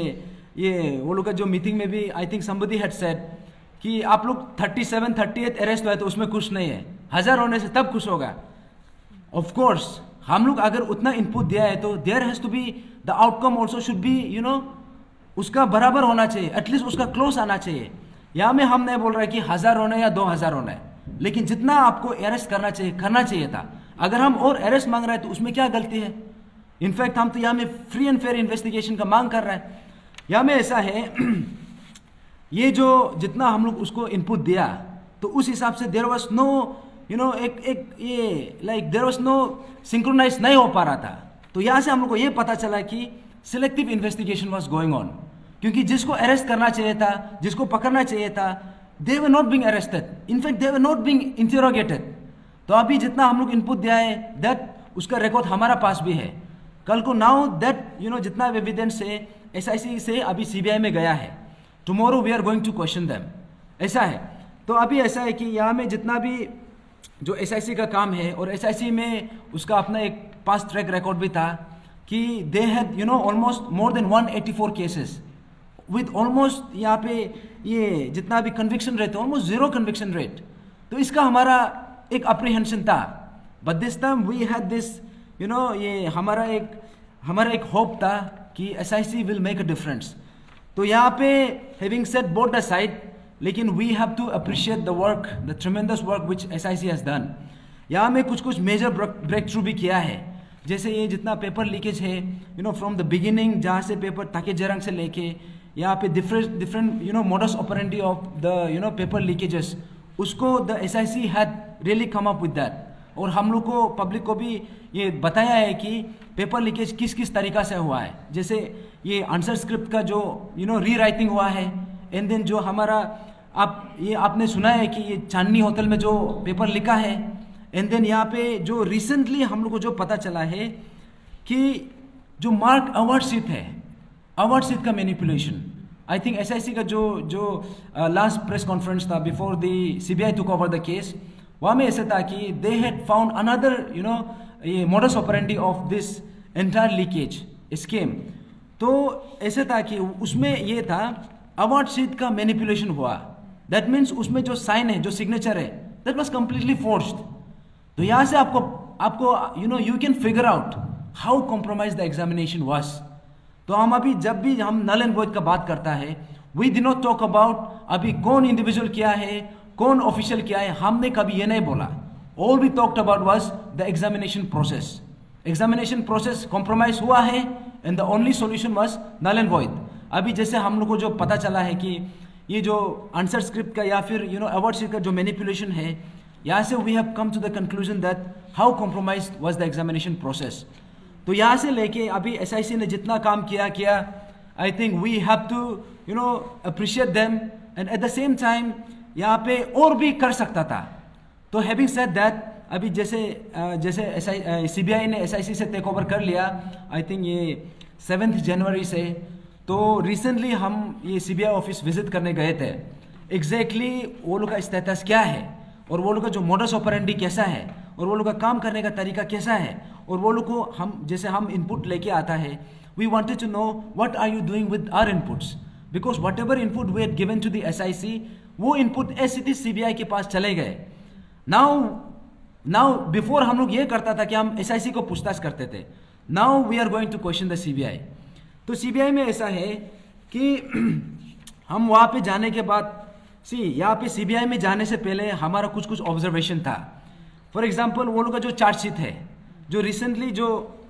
ये वो लोग का जो मीटिंग में भी I think somebody had said कि आप लोग 37-38 अरेस्ट हुआ है तो उसमें खुश नहीं है, 1000 होने से तब खुश होगा। ऑफ कोर्स हम लोग अगर उतना इनपुट दिया है तो there has to be the outcome also should be उसका बराबर होना चाहिए, एटलीस्ट उसका क्लोज आना चाहिए। यहाँ में हम नहीं बोल रहे कि 1000 होना है या 2000 होना है, लेकिन जितना आपको अरेस्ट करना चाहिए था। अगर हम और अरेस्ट मांग रहे हैं तो उसमें क्या गलती है? इनफैक्ट हम तो यहाँ में फ्री एंड फेयर इन्वेस्टिगेशन का मांग कर रहे हैं। यहाँ में ऐसा है ये जो जितना हम लोग उसको इनपुट दिया तो उस हिसाब से there was no there was no synchronise नहीं हो पा रहा था। तो यहाँ से हम लोग को ये पता चला कि selective investigation was going on, क्योंकि जिसको अरेस्ट करना चाहिए था, जिसको पकड़ना चाहिए था, they were not being arrested, in fact they were not being interrogated. तो अभी जितना हम लोग इनपुट दिया है दैट उसका रिकॉर्ड हमारा पास भी है। कल को नाउ दैट जितना एविडेंस है SIC से अभी CBI में गया है, tomorrow we are going to question them, ऐसा है। तो अभी ऐसा है कि यहाँ में जितना भी जो SIC का काम है, और SIC में उसका अपना एक पास्ट ट्रैक रिकॉर्ड भी था कि they had almost more than 184 cases with almost यहाँ पे ये जितना भी कन्विक्शन रेट है ऑलमोस्ट 0 कन्विक्शन रेट। तो इसका हमारा एक अप्रीहेंशन था, but this time we had this ये हमारा एक होप था कि SIC will make a difference. तो यहाँ पे having said both the side, लेकिन we have to appreciate the work, the tremendous work which SIC has done. यहाँ में कुछ मेजर ब्रेक थ्रू भी किया है, जैसे ये जितना पेपर लीकेज है फ्रॉम द बिगिनिंग, जहाँ से पेपर ताके जरंग से लेके यहाँ पे different modus operandi of the paper leakages, उसको the SIC had really come up with that. और हम लोग को पब्लिक को भी ये बताया है कि पेपर लीकेज किस किस तरीका से हुआ है। जैसे ये आंसर स्क्रिप्ट का जो री राइटिंग हुआ है, एंड देन जो हमारा आपने सुना है कि ये चांदनी होटल में जो पेपर लिखा है, एंड देन यहाँ पे जो रिसेंटली हम लोग को जो पता चला है कि जो मार्क अवार्ड शीट है, अवार्ड शीट का मैनिपुलेशन। आई थिंक SIC का जो लास्ट प्रेस कॉन्फ्रेंस था before the CBI took over the case, वहाँ में ऐसा था कि दे हैड फाउंड अनदर ये modus operandi of this entire leakage scheme. तो ऐसा था कि उसमें ये था अवार्ड शीट का मैनिपुलेशन हुआ, दैट मीन्स उसमें जो साइन है, जो सिग्नेचर है, दैट वाज कंप्लीटली फोर्स्ड। तो यहाँ से आपको you can figure out how compromise the examination was. तो हम अभी जब भी हम नल एंड वॉइड का बात करता है, we did not talk about अभी कौन इंडिविजुअल क्या है, कौन ऑफिशियल क्या है, हमने कभी ये नहीं बोला. All we talked about was the examination process. Examination process compromise हुआ है and the only solution was null and void. अभी जैसे हम लोग को जो पता चला है कि ये जो आंसर स्क्रिप्ट का या फिर अवार्ड शीट का जो मैनिपुलेशन है, यहाँ से we have come to the conclusion that how compromise was the examination process. तो यहाँ से लेके अभी SIC ने जितना काम किया, I think we have to appreciate them, and at the same time यहाँ पे और भी कर सकता था. तो हैविंग सेड दैट, अभी जैसे CBI ने SIC से टेक ओवर कर लिया, आई थिंक ये 7 जनवरी से. तो रिसेंटली हम ये CBI ऑफिस विजिट करने गए थे. एग्जैक्टली वो लोग का स्टेटस क्या है, और वो लोग का जो मोडस ऑपरेंडी कैसा है, और वो लोग का काम करने का तरीका कैसा है, और वो लोग को हम इनपुट लेके आता है, we wanted to know what are you doing with our inputs, because whatever input we had given to the SIC, वो input as it is CBI के पास चले गए. नाउ बिफोर हम लोग ये करता था कि हम SIC को पूछताछ करते थे. Now we are going to question the CBI. तो CBI में ऐसा है कि हम वहाँ पे जाने के बाद, यहाँ पे CBI में जाने से पहले हमारा कुछ ऑब्जर्वेशन था. फॉर एग्जाम्पल वो लोग का जो चार्जशीट है, जो रिसेंटली जो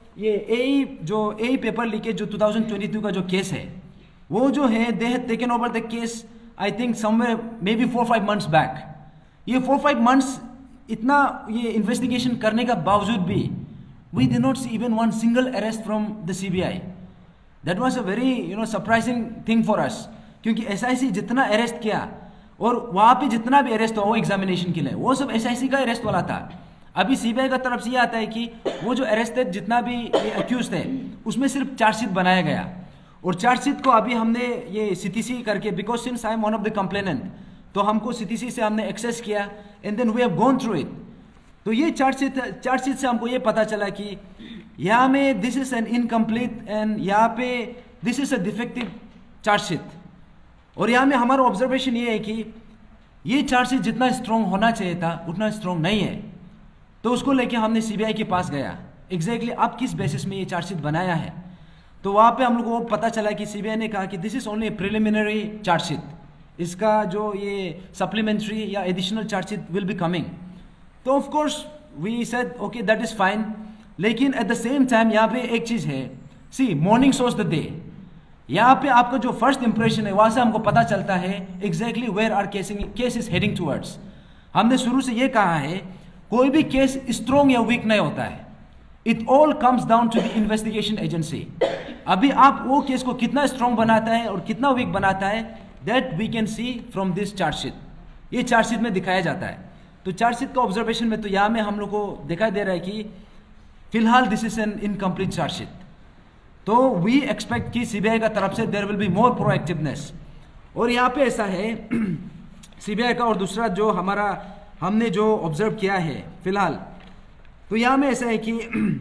ए पेपर लीकेज जो 2022 का जो केस है, वो जो है they have taken over the case I think somewhere may be 4-5 months back. ये 4-5 months इतना ये इन्वेस्टिगेशन करने का बावजूद भी we did not see even one single arrest from the CBI. That was a very surprising thing for us, क्योंकि SIC जितना arrest किया और वहाँ पे जितना भी अरेस्ट हुआ वो एग्जामिनेशन के लिए, वो सब SIC का अरेस्ट वाला था. अभी CBI का तरफ से ये आता है कि वो जो अरेस्टेड जितना भी अक्यूज थे उसमें सिर्फ चार्जशीट बनाया गया, और चार्जशीट को अभी हमने ये CTC करके, because since I am one of the complainant, तो हमको CTC से हमने एक्सेस किया and then we have gone through it. तो ये चार्जशीट से हमको ये पता चला कि यहाँ में this is an incomplete and यहाँ पे this is a defective charge sheet. और यहाँ में हमारा ऑब्जर्वेशन ये है कि ये चार्जशीट जितना स्ट्रॉन्ग होना चाहिए था उतना स्ट्रॉन्ग नहीं है. तो उसको लेके हमने CBI के पास गया, एग्जैक्टली आप किस बेसिस में ये चार्जशीट बनाया है. तो वहाँ पे हम लोग को पता चला कि CBI ने कहा कि this is only preliminary charge sheet, इसका जो ये सप्लीमेंट्री या additional charge sheet will be coming. तो of course we said okay that is fine, लेकिन एट द सेम टाइम यहाँ पे एक चीज है, see morning shows the day. यहाँ पे आपका जो फर्स्ट इंप्रेशन है वहां से हमको पता चलता है exactly where our case is heading towards. हमने शुरू से ये कहा है कोई भी केस स्ट्रॉन्ग या वीक नहीं होता है, it all comes down to the investigation agency. अभी आप वो केस को कितना स्ट्रॉन्ग बनाता है और कितना वीक बनाता है, that we can see from this charge sheet. ये चार्जशीट में दिखाया जाता है. तो चार्जशीट का ऑब्जर्वेशन में तो यहाँ में हम लोग को दिखाई दे रहा है कि फिलहाल this is an incomplete charge sheet. तो वी एक्सपेक्ट कि CBI का तरफ से there will be more proactiveness. और यहाँ पे ऐसा है CBI का, और दूसरा जो हमने जो ऑब्जर्व किया है फिलहाल, तो यहाँ में ऐसा है कि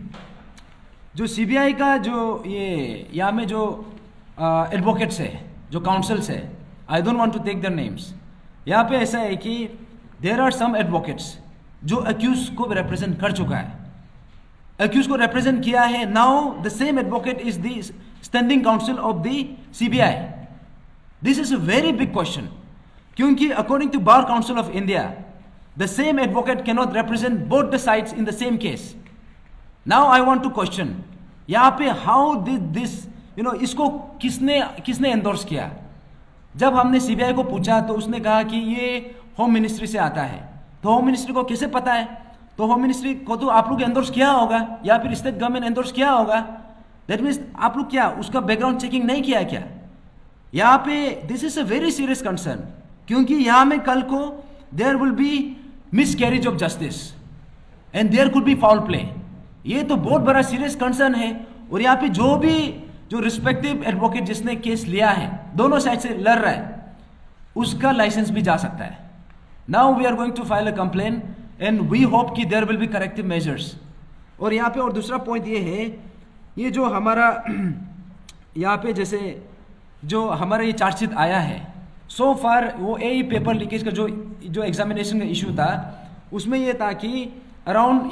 जो CBI का जो ये यहाँ में जो एडवोकेट्स है, जो काउंसल्स है, I don't want to take their names. यहाँ पे ऐसा है कि देयर आर सम एडवोकेट्स जो अक्यूज को रिप्रेजेंट कर चुका है, अक्यूज को रिप्रेजेंट किया है. Now the same advocate is the standing council of the CBI. This is a very big question, क्योंकि according to bar council of India the same advocate cannot represent both the sides in the same case. Now I want to question, यहाँ पे how did this, इसको किसने endorse किया. जब हमने CBI को पूछा तो उसने कहा कि ये होम मिनिस्ट्री से आता है. तो होम मिनिस्ट्री को कैसे पता है? तो होम मिनिस्ट्री को तो आप लोग एंडोर्स किया होगा या फिर स्टेट गवर्नमेंट एंडोर्स किया होगा. दैट मीन्स आप लोग क्या उसका बैकग्राउंड चेकिंग नहीं किया क्या? यहाँ पे this is a very serious concern, क्योंकि यहाँ में कल को there will be miscarriage of justice and there could be foul play. ये तो बहुत बड़ा सीरियस कंसर्न है. और यहाँ पे जो रिस्पेक्टिव एडवोकेट जिसने केस लिया है, दोनों साइड से लड़ रहा है, उसका लाइसेंस भी जा सकता है. Now we are going to file a complain and we hope कि there will be corrective measures. और यहाँ पे और दूसरा पॉइंट ये है, ये जो हमारा यहाँ पे जैसे जो हमारा ये चार्जशीट आया है, सो फार वो AE पेपर लीकेज का जो एग्जामिनेशन का इशू था, उसमें ये था कि अराउंड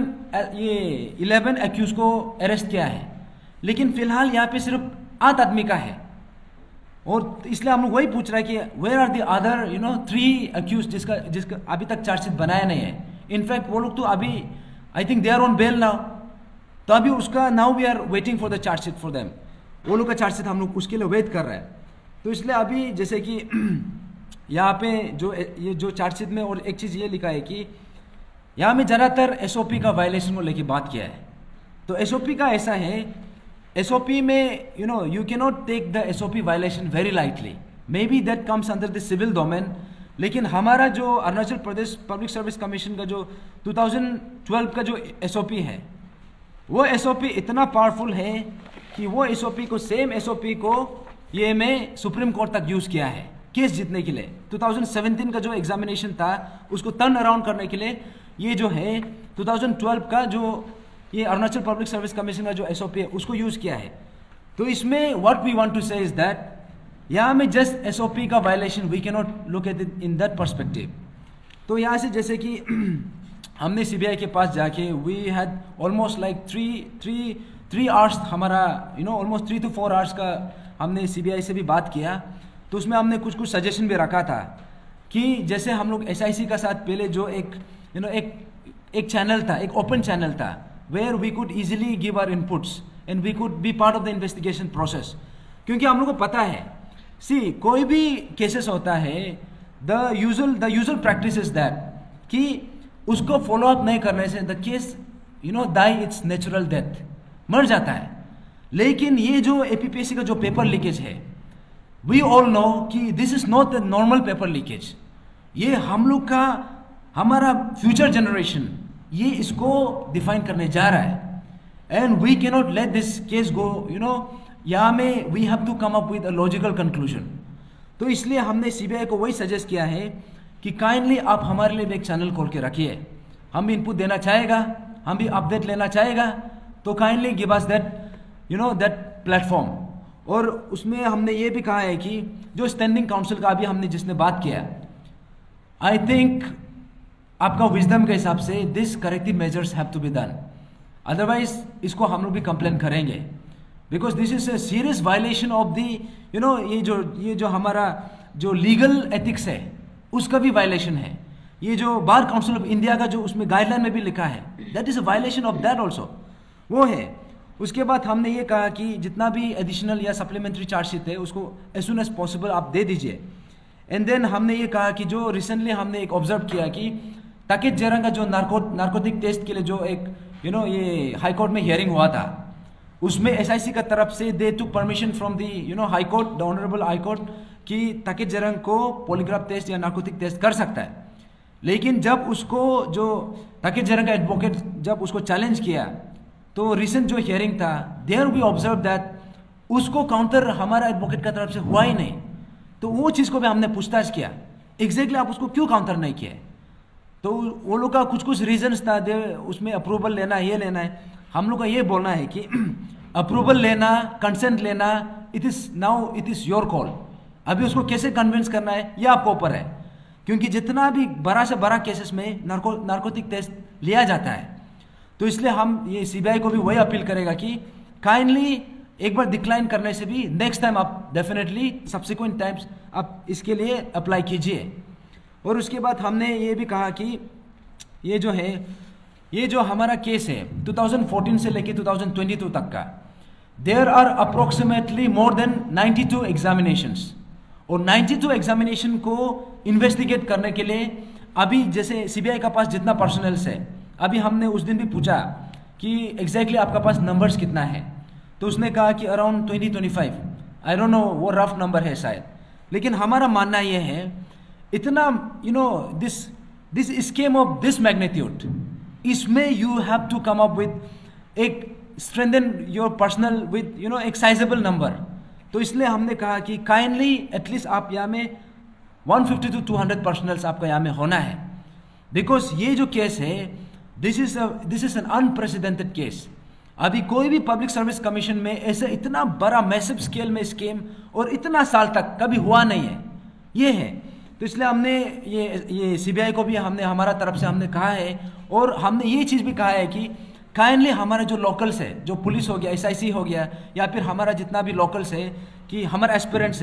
11 एक्यूज को अरेस्ट किया है, लेकिन फिलहाल यहाँ पे सिर्फ 8 आदमी का है. और इसलिए हम लोग वही पूछ रहे हैं कि where are the other 3 accused जिसका अभी तक चार्जशीट बनाया नहीं है. इनफैक्ट वो लोग तो अभी I think they are on bail now, तो अभी उसका now we are waiting for the charge sheet for them. वो लोग का चार्जशीट हम लोग उसके लिए वेट कर रहे हैं. तो इसलिए अभी जैसे कि यहाँ पे ये जो चार्जशीट में और एक चीज़ ये लिखा है कि यहाँ में ज़्यादातर SOP का वायलेशन को लेके बात किया है. तो SOP का ऐसा है, SOP में you cannot take the SOP violation very lightly. Maybe that comes under the civil domain. लेकिन हमारा जो Arunachal Pradesh public service commission का जो 2012 का जो SOP है, वो SOP इतना पावरफुल है कि वो SOP को सेम SOP को ये मैं सुप्रीम कोर्ट तक यूज़ किया है केस जीतने के लिए. 2017 का जो एग्जामिनेशन था उसको टर्न अराउंड करने के लिए ये जो है 2012 का जो ये अरुणाचल पब्लिक सर्विस कमीशन का जो SOP है उसको यूज़ किया है. तो इसमें what we want to say is that यहाँ में जस्ट SOP का violation we can not look at it in that perspective. तो यहाँ से जैसे कि हमने CBI के पास जाके we had almost like 3 hours हमारा ऑलमोस्ट 3 to 4 आवर्स का हमने CBI से भी बात किया. तो उसमें हमने कुछ सजेशन भी रखा था कि जैसे हम लोग SIC का साथ पहले जो एक चैनल था, एक ओपन चैनल था where we could easily give our inputs and we could be part of the investigation process. क्योंकि हम लोग को पता है कोई भी केसेस होता है the usual practice is that कि उसको फॉलो अप नहीं करने से the case die its natural death, मर जाता है. लेकिन ये जो APPSC का जो पेपर लीकेज है वी ऑल नो कि this is not the normal paper leakage. ये हम लोग का हमारा फ्यूचर जनरेशन ये इसको डिफाइन करने जा रहा है and we can not let this case go. यहाँ में we have to come up with a logical conclusion. तो इसलिए हमने CBI को वही सजेस्ट किया है कि काइंडली आप हमारे लिए एक चैनल खोल के रखिए. हम भी इनपुट देना चाहेगा, हम भी अपडेट लेना चाहेगा, तो kindly give us that platform. और उसमें हमने ये भी कहा है कि जो स्टैंडिंग काउंसिल का अभी हमने जिसने बात किया, आई थिंक आपका विजडम के हिसाब से this corrective measures have to be done. Otherwise इसको हम लोग भी कंप्लेन करेंगे because this is a serious violation of the ये जो हमारा जो लीगल एथिक्स है उसका भी वायलेशन है. ये जो बार काउंसिल ऑफ इंडिया का जो उसमें गाइडलाइन में भी लिखा है that is a violation of that also, वो है. उसके बाद हमने ये कहा कि जितना भी एडिशनल या सप्लीमेंट्री चार्जशीट है उसको एज सुन एज पॉसिबल आप दे दीजिए. एंड देन हमने ये कहा कि जो रिसेंटली हमने एक ऑब्जर्व किया कि ताकित जेरंग का जो नार्कोटिक टेस्ट के लिए जो एक ये हाई कोर्ट में हियरिंग हुआ था उसमें SIC का तरफ से they to permission from the high court, the honourable high court, कि ताकित जेरंग को पॉलीग्राफ टेस्ट या नार्कोटिक टेस्ट कर सकता है. लेकिन जब उसको जो ताकित जेरंग का एडवोकेट जब उसको चैलेंज किया तो रिसेंट जो हियरिंग था देयर वी ऑब्जर्व दैट उसको काउंटर हमारा एडवोकेट का तरफ से हुआ ही नहीं. तो वो चीज़ को भी हमने पूछताछ किया एग्जैक्टली आप उसको क्यों काउंटर नहीं किए. तो वो लोग का कुछ रीजंस था, उसमें अप्रूवल लेना है, ये लेना है. हम लोग का ये बोलना है कि अप्रूवल लेना, कंसेंट लेना, इट इज योर कॉल. अभी उसको कैसे कन्विंस करना है ये आपको ऊपर है. क्योंकि जितना भी बड़ा से बड़ा केसेस में नार्कोटिक टेस्ट लिया जाता है, तो इसलिए हम ये CBI को भी वही अपील करेगा कि काइंडली एक बार डिक्लाइन करने से भी नेक्स्ट टाइम आप डेफिनेटली सब्सिक्वेंट टाइम्स आप इसके लिए अप्लाई कीजिए. और उसके बाद हमने ये भी कहा कि ये जो हमारा केस है 2014 से लेके 2022 तक का, there are approximately more than 92 examinations. और 92 एग्जामिनेशन को इन्वेस्टिगेट करने के लिए अभी जैसे CBI का पास जितना पर्सनल्स है, अभी हमने उस दिन भी पूछा कि एग्जैक्टली आपका पास नंबर्स कितना है, तो उसने कहा कि अराउंड 20-25, आई डोंट नो, वो रफ नंबर है शायद. लेकिन हमारा मानना ये है इतना this scheme of this magnitude, इसमें you have to come up with एक स्ट्रेंथन योर पर्सनल विद एक साइजेबल नंबर. तो इसलिए हमने कहा कि काइंडली एटलीस्ट आप यहाँ में 150 to 200 पर्सनल्स आपका यहाँ में होना है. बिकॉज ये जो केस है this is an unprecedented case. अभी कोई भी पब्लिक सर्विस कमीशन में ऐसे इतना बड़ा मैसिव स्केल में स्कीम और इतना साल तक कभी हुआ नहीं है, ये है. तो इसलिए हमने ये CBI को भी हमने हमारा तरफ से हमने कहा है. और हमने ये चीज़ भी कहा है कि काइंडली हमारे जो लोकल्स है, जो पुलिस हो गया, SIC हो गया, या फिर हमारा जितना भी लोकल्स है, कि हमारे एस्पिरेंट्स है,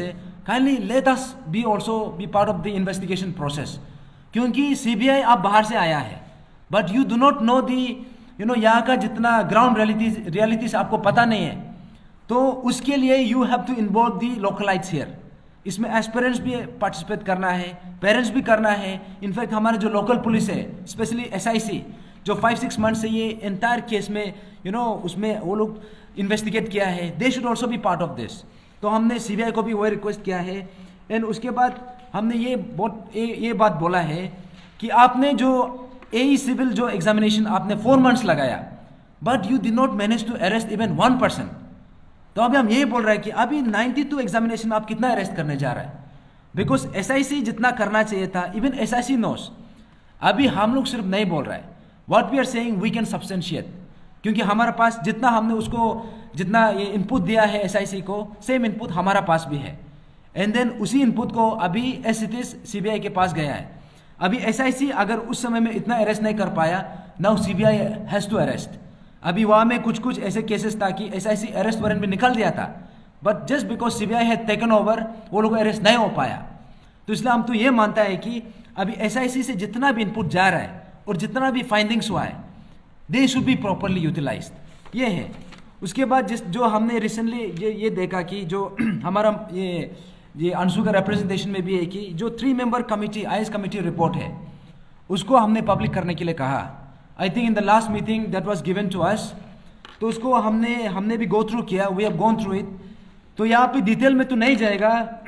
kindly let us be also be part of the investigation process, क्योंकि सीबीआई आप बाहर से आया है, but you do not know the यहाँ का जितना ग्राउंड रियलिटीज आपको पता नहीं है, तो उसके लिए you have to involve the localites here. इसमें एस्पिरेंट्स भी पार्टिसिपेट करना है, पेरेंट्स भी करना है। इनफैक्ट हमारे जो लोकल पुलिस है, स्पेशली SIC, जो 5-6 मंथ से ये एंटायर केस में उसमें वो लोग इन्वेस्टिगेट किया है, they should also be part of this. तो हमने CBI को भी वही रिक्वेस्ट किया है। एंड उसके बाद हमने ये बात बोला है कि आपने जो AE सिविल जो एग्जामिनेशन आपने 4 मंथ्स लगाया, but you did not manage to arrest even 1 person. तो अभी हम यही बोल रहे हैं कि अभी 92 एग्जामिनेशन आप कितना अरेस्ट करने जा रहा है, बिकॉज SIC जितना करना चाहिए था, इवन SIC नोस। अभी हम लोग सिर्फ नहीं बोल रहे हैं, what we are saying we can substantiate, क्योंकि हमारे पास जितना हमने उसको जितना ये इनपुट दिया है SIC को, सेम इनपुट हमारा पास भी है। एंड देन उसी इनपुट को अभी एज इट इज CBI के पास गया है। अभी SIC अगर उस समय में इतना अरेस्ट नहीं कर पाया, नाउ CBI हैज टू अरेस्ट। अभी वहाँ में कुछ ऐसे केसेस था कि SIC अरेस्ट वारंट भी निकल दिया था, but just because CBI had taken over, वो लोग अरेस्ट नहीं हो पाया। तो इसलिए हम तो ये मानता है कि अभी SIC से जितना भी इनपुट जा रहा है और जितना भी फाइंडिंग्स हुआ है, they should be properly utilised. ये है। उसके बाद जो हमने रिसेंटली ये देखा कि जो हमारा ये अंशु का रिप्रेजेंटेशन में भी है कि जो 3 member committee IAS committee report है, उसको हमने पब्लिक करने के लिए कहा। I think in the last meeting that was given to us, तो उसको हमने भी गो थ्रू किया, we have gone through it. तो यहाँ पे डिटेल में तो नहीं जाएगा।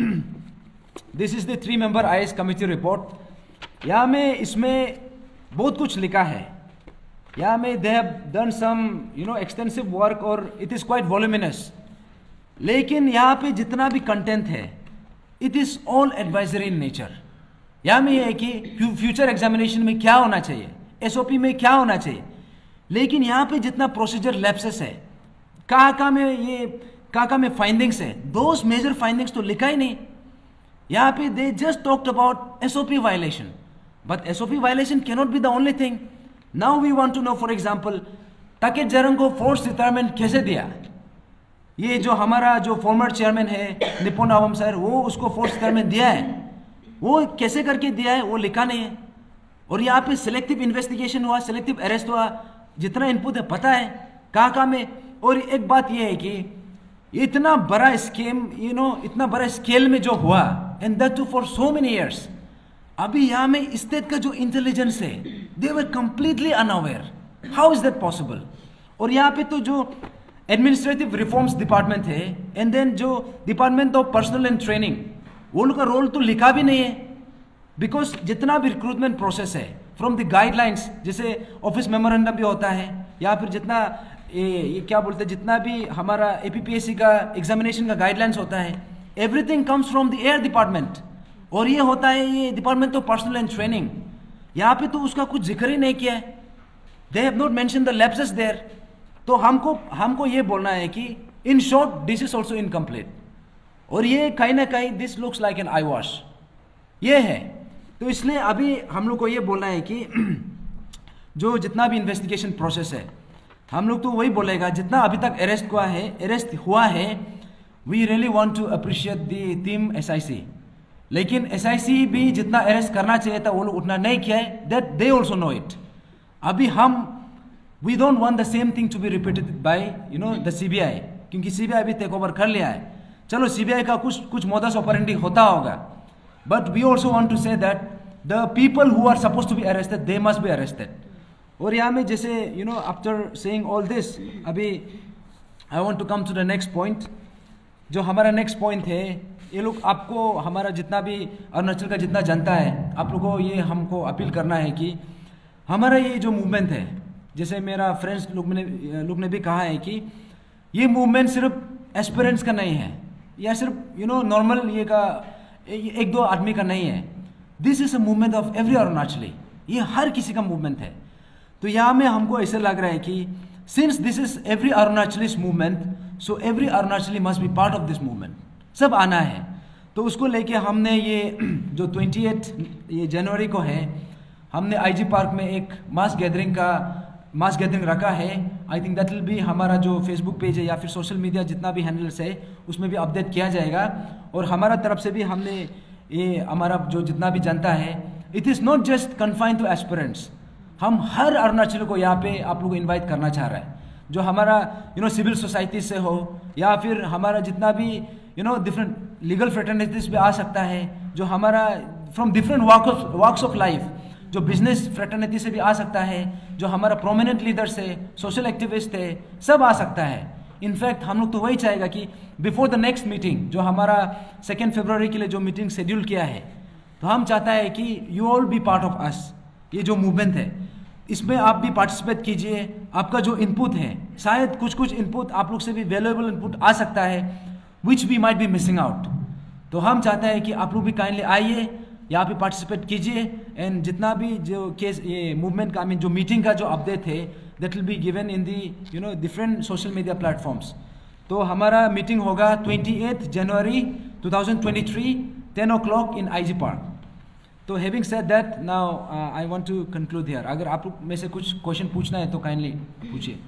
This is the 3 member IAS committee report. यहाँ में इसमें बहुत कुछ लिखा है। यहाँ में they have done some extensive work और इट इज क्वाइट वॉल्यूमिनस। लेकिन यहाँ पे जितना भी कंटेंट है, it is all advisory in nature. यहाँ में ये है कि फ्यूचर एग्जामिनेशन में क्या होना चाहिए, SOP में क्या होना चाहिए, लेकिन यहाँ पे जितना प्रोसीजर लैप्सेस है, कहाँ में फाइंडिंग्स है, दोज मेजर फाइंडिंग्स तो लिखा ही नहीं। यहाँ पे they just talked about SOP violation, but SOP violation cannot be the only thing. Now we want to know, for example, Taket Jerang को फोर्स रिटायरमेंट कैसे दिया। ये जो हमारा जो फॉर्मर चेयरमैन है निपुण आवम सर, वो उसको फोर्स रिटायरमेंट दिया है, वो कैसे करके दिया है वो लिखा नहीं है। और यहाँ पे सिलेक्टिव इन्वेस्टिगेशन हुआ, सिलेक्टिव अरेस्ट हुआ, जितना इनपुट है पता है कहाँ में। और एक बात ये है कि इतना बड़ा स्कीम इतना बड़ा स्केल में जो हुआ, and that too for so many years. अभी यहाँ में स्टेट का जो इंटेलिजेंस है, they were completely unaware, how is that possible. और यहाँ पे तो जो एडमिनिस्ट्रेटिव रिफॉर्म्स डिपार्टमेंट है, एंड देन जो department of personnel and training, वो लोग का रोल तो लिखा भी नहीं है। बिकॉज जितना भी रिक्रूटमेंट प्रोसेस है, फ्रॉम द गाइडलाइंस, जैसे ऑफिस मेमोरेंडम भी होता है, या फिर जितना ये क्या बोलते हैं, जितना भी हमारा APPSC का एग्जामिनेशन का गाइडलाइंस होता है, everything comes from the AR department. और ये होता है ये department of personnel and training. यहाँ पे तो उसका कुछ जिक्र ही नहीं किया है। They have not mention the lapses there. तो हमको ये बोलना है कि in short this is also incomplete. और ये कहीं ना कहीं this looks like an eyewash, ये है। तो इसलिए अभी हम लोग को ये बोलना है कि जो जितना भी इन्वेस्टिगेशन प्रोसेस है, हम लोग तो वही बोलेगा जितना अभी तक अरेस्ट हुआ है, we really want to appreciate the team SIC। लेकिन SIC भी जितना अरेस्ट करना चाहिए था वो लोग उतना नहीं किया है, that they also know it. अभी we don't want the same thing to be repeated by the CBI, क्योंकि CBI भी टेक ओवर कर लिया है। चलो CBI का कुछ मोडस ऑपरेंडी होता होगा, but we also want to say that the people who are suppose to be arrested, they must be arrested. और यहाँ में जैसे आफ्टर सेइंग ऑल दिस, अभी I want to come to the next point. जो हमारा next point है, ये लोग आपको, हमारा जितना भी अरुणाचल का जितना जनता है, आप लोगों को ये हमको अपील करना है कि हमारा ये जो मूवमेंट है, जैसे मेरा फ्रेंड्स लोग ने भी कहा है कि ये मूवमेंट सिर्फ एस्पिरेंट्स का नहीं है, या सिर्फ नॉर्मल ये का 1-2 आदमी का नहीं है। This is a movement of every Arunachali, ये हर किसी का मूवमेंट है। तो यहाँ में हमको ऐसा लग रहा है कि since this is every Arunachali's movement, so every Arunachali must be part of this movement, सब आना है। तो उसको लेके हमने ये जो 28 ये जनवरी को है, हमने IG पार्क में एक मास गैदरिंग रखा है I think that will be हमारा जो फेसबुक पेज है या फिर सोशल मीडिया जितना भी हैंडल्स है उसमें भी अपडेट किया जाएगा। और हमारा तरफ से भी हमने ये हमारा जो जितना भी जनता है, it is not just confined to aspirants, हम हर अरुणाचल को यहाँ पे आप लोग को इन्वाइट करना चाह रहा है, जो हमारा सिविल सोसाइटी से हो या फिर हमारा जितना भी डिफरेंट लीगल फ्रेटर्निटीज भी आ सकता है, जो हमारा from different walks of life, जो बिजनेस फ्रेटर्निटी से भी आ सकता है, जो हमारा प्रोमिनेंट लीडर्स है, सोशल एक्टिविस्ट है, सब आ सकता है। इनफैक्ट हम लोग तो वही चाहेगा कि बिफोर द नेक्स्ट मीटिंग जो हमारा 2 फरवरी के लिए जो मीटिंग शेड्यूल किया है, तो हम चाहता है कि you all be part of us, ये जो मूवमेंट है इसमें आप भी पार्टिसिपेट कीजिए। आपका जो इनपुट है, शायद कुछ इनपुट आप लोग से भी वैल्यूएबल इनपुट आ सकता है which we might be missing out. तो हम चाहते हैं कि आप लोग भी काइंडली आइए, यहाँ पे पार्टिसिपेट कीजिए, एंड जितना भी जो केस ये मूवमेंट का जो मीटिंग का जो अपडेट है that will be given in the different social media platforms. तो हमारा मीटिंग होगा 28 जनवरी 2023 10 o'clock इन IG पार्क। तो having said that now I want to conclude here. अगर आप लोग में से कुछ क्वेश्चन पूछना है तो काइंडली पूछिए।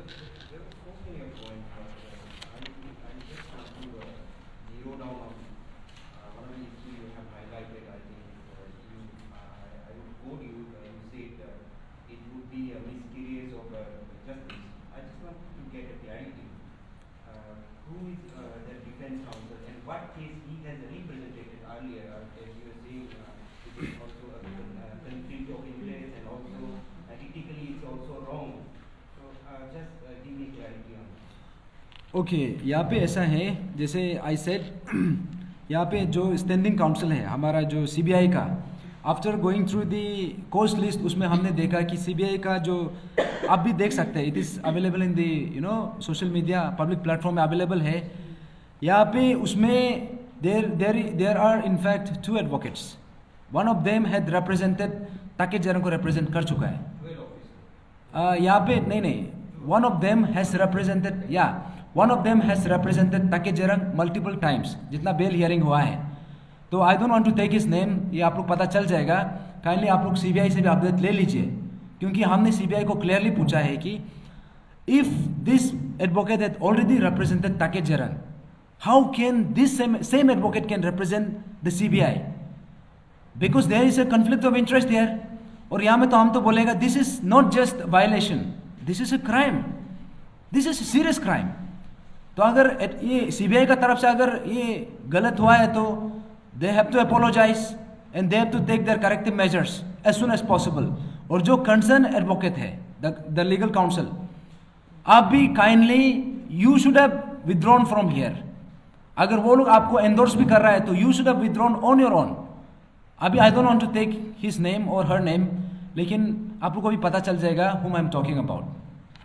ओके, यहाँ पे ऐसा है, जैसे आई सेड यहाँ पे जो स्टैंडिंग काउंसिल है हमारा जो CBI का, after going through the cause list उसमें हमने देखा कि CBI का जो आप भी देख सकते हैं, it is available in the social media public platform में अवेलेबल है। यहाँ पे उसमें there are in fact 2 advocates, one of them had represented Take Jerang को रिप्रेजेंट कर चुका है। यहाँ पे नहीं, one of them has represented one of them has represented Take Jerang multiple times, जितना बेल हियरिंग हुआ है। तो I don't want to take his name, ये आप लोग पता चल जाएगा। काइंडली आप लोग CBI से भी अपडेट ले लीजिए, क्योंकि हमने CBI को क्लियरली पूछा है कि if this advocate had already represented Take Jerang, how can this same advocate can represent the CBI, because there is a conflict of interest there. और यहाँ में तो हम तो बोलेगा this is not just violation, this is a crime, this is serious crime. तो अगर ये CBI का तरफ से अगर ये गलत हुआ है तो they have to apologize and they have to take their corrective measures as soon as possible. और जो कंसर्न एडवोकेट है द लीगल काउंसिल, आप भी kindly you should have withdrawn from here. अगर वो लोग आपको एंडोर्स भी कर रहा है तो you should have withdrawn on your own. अभी I don't want to take his name और हर नेम, लेकिन आप लोग को भी पता चल जाएगा whom I am talking about.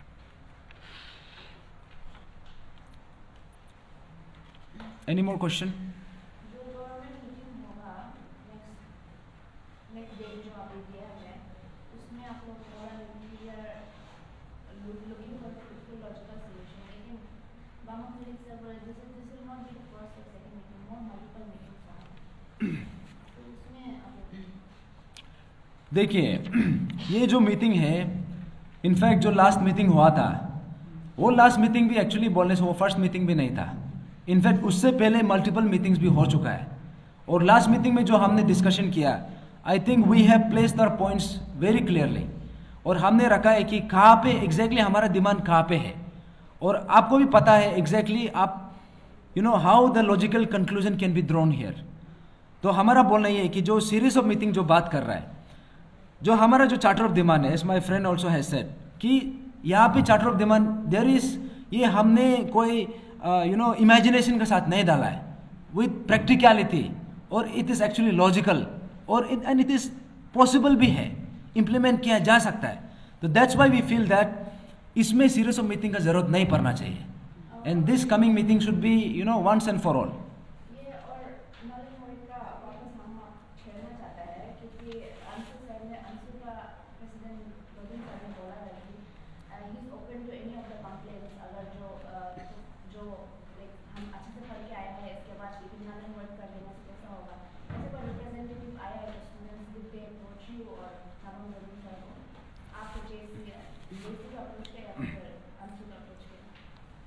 Any more question? जो गवर्नमेंट मीटिंग होगा नेक्स्ट डे जो आप दिया है, उसमें आप लोग थोड़ा looking for the logical solution, लेकिन बामा फीलिंग से this will not be the first और second meeting, more multiple meetings are. तो उसमें आप देखिए ये जो मीटिंग है, इनफैक्ट जो लास्ट मीटिंग हुआ था वो लास्ट मीटिंग भी एक्चुअली बोलने से वो फर्स्ट मीटिंग भी नहीं था। इनफैक्ट उससे पहले मल्टीपल मीटिंग्स भी हो चुका है। और लास्ट मीटिंग में जो हमने डिस्कशन किया, I think we have placed our points very clearly, और हमने रखा है कि कहाँ पे एग्जैक्टली हमारा डिमांड कहाँ पे है। और आपको भी पता है एग्जैक्टली आप how the logical conclusion can be drawn here. तो हमारा बोलना ये है कि जो सीरीज ऑफ मीटिंग जो बात कर रहा है, जो हमारा जो चार्टर ऑफ डिमांड है, as my friend also has said कि यहाँ पे charter of demand there is, ये हमने कोई इमेजिनेशन के साथ नहीं डाला है, विथ प्रैक्टिकलिटी, और इट इज़ एक्चुअली लॉजिकल, और एंड इट इज़ पॉसिबल भी है, इम्प्लीमेंट किया जा सकता है। तो that's why we feel that इसमें सीरीज ऑफ मीटिंग का जरूरत नहीं पड़ना चाहिए, and this coming meeting should be once and for all.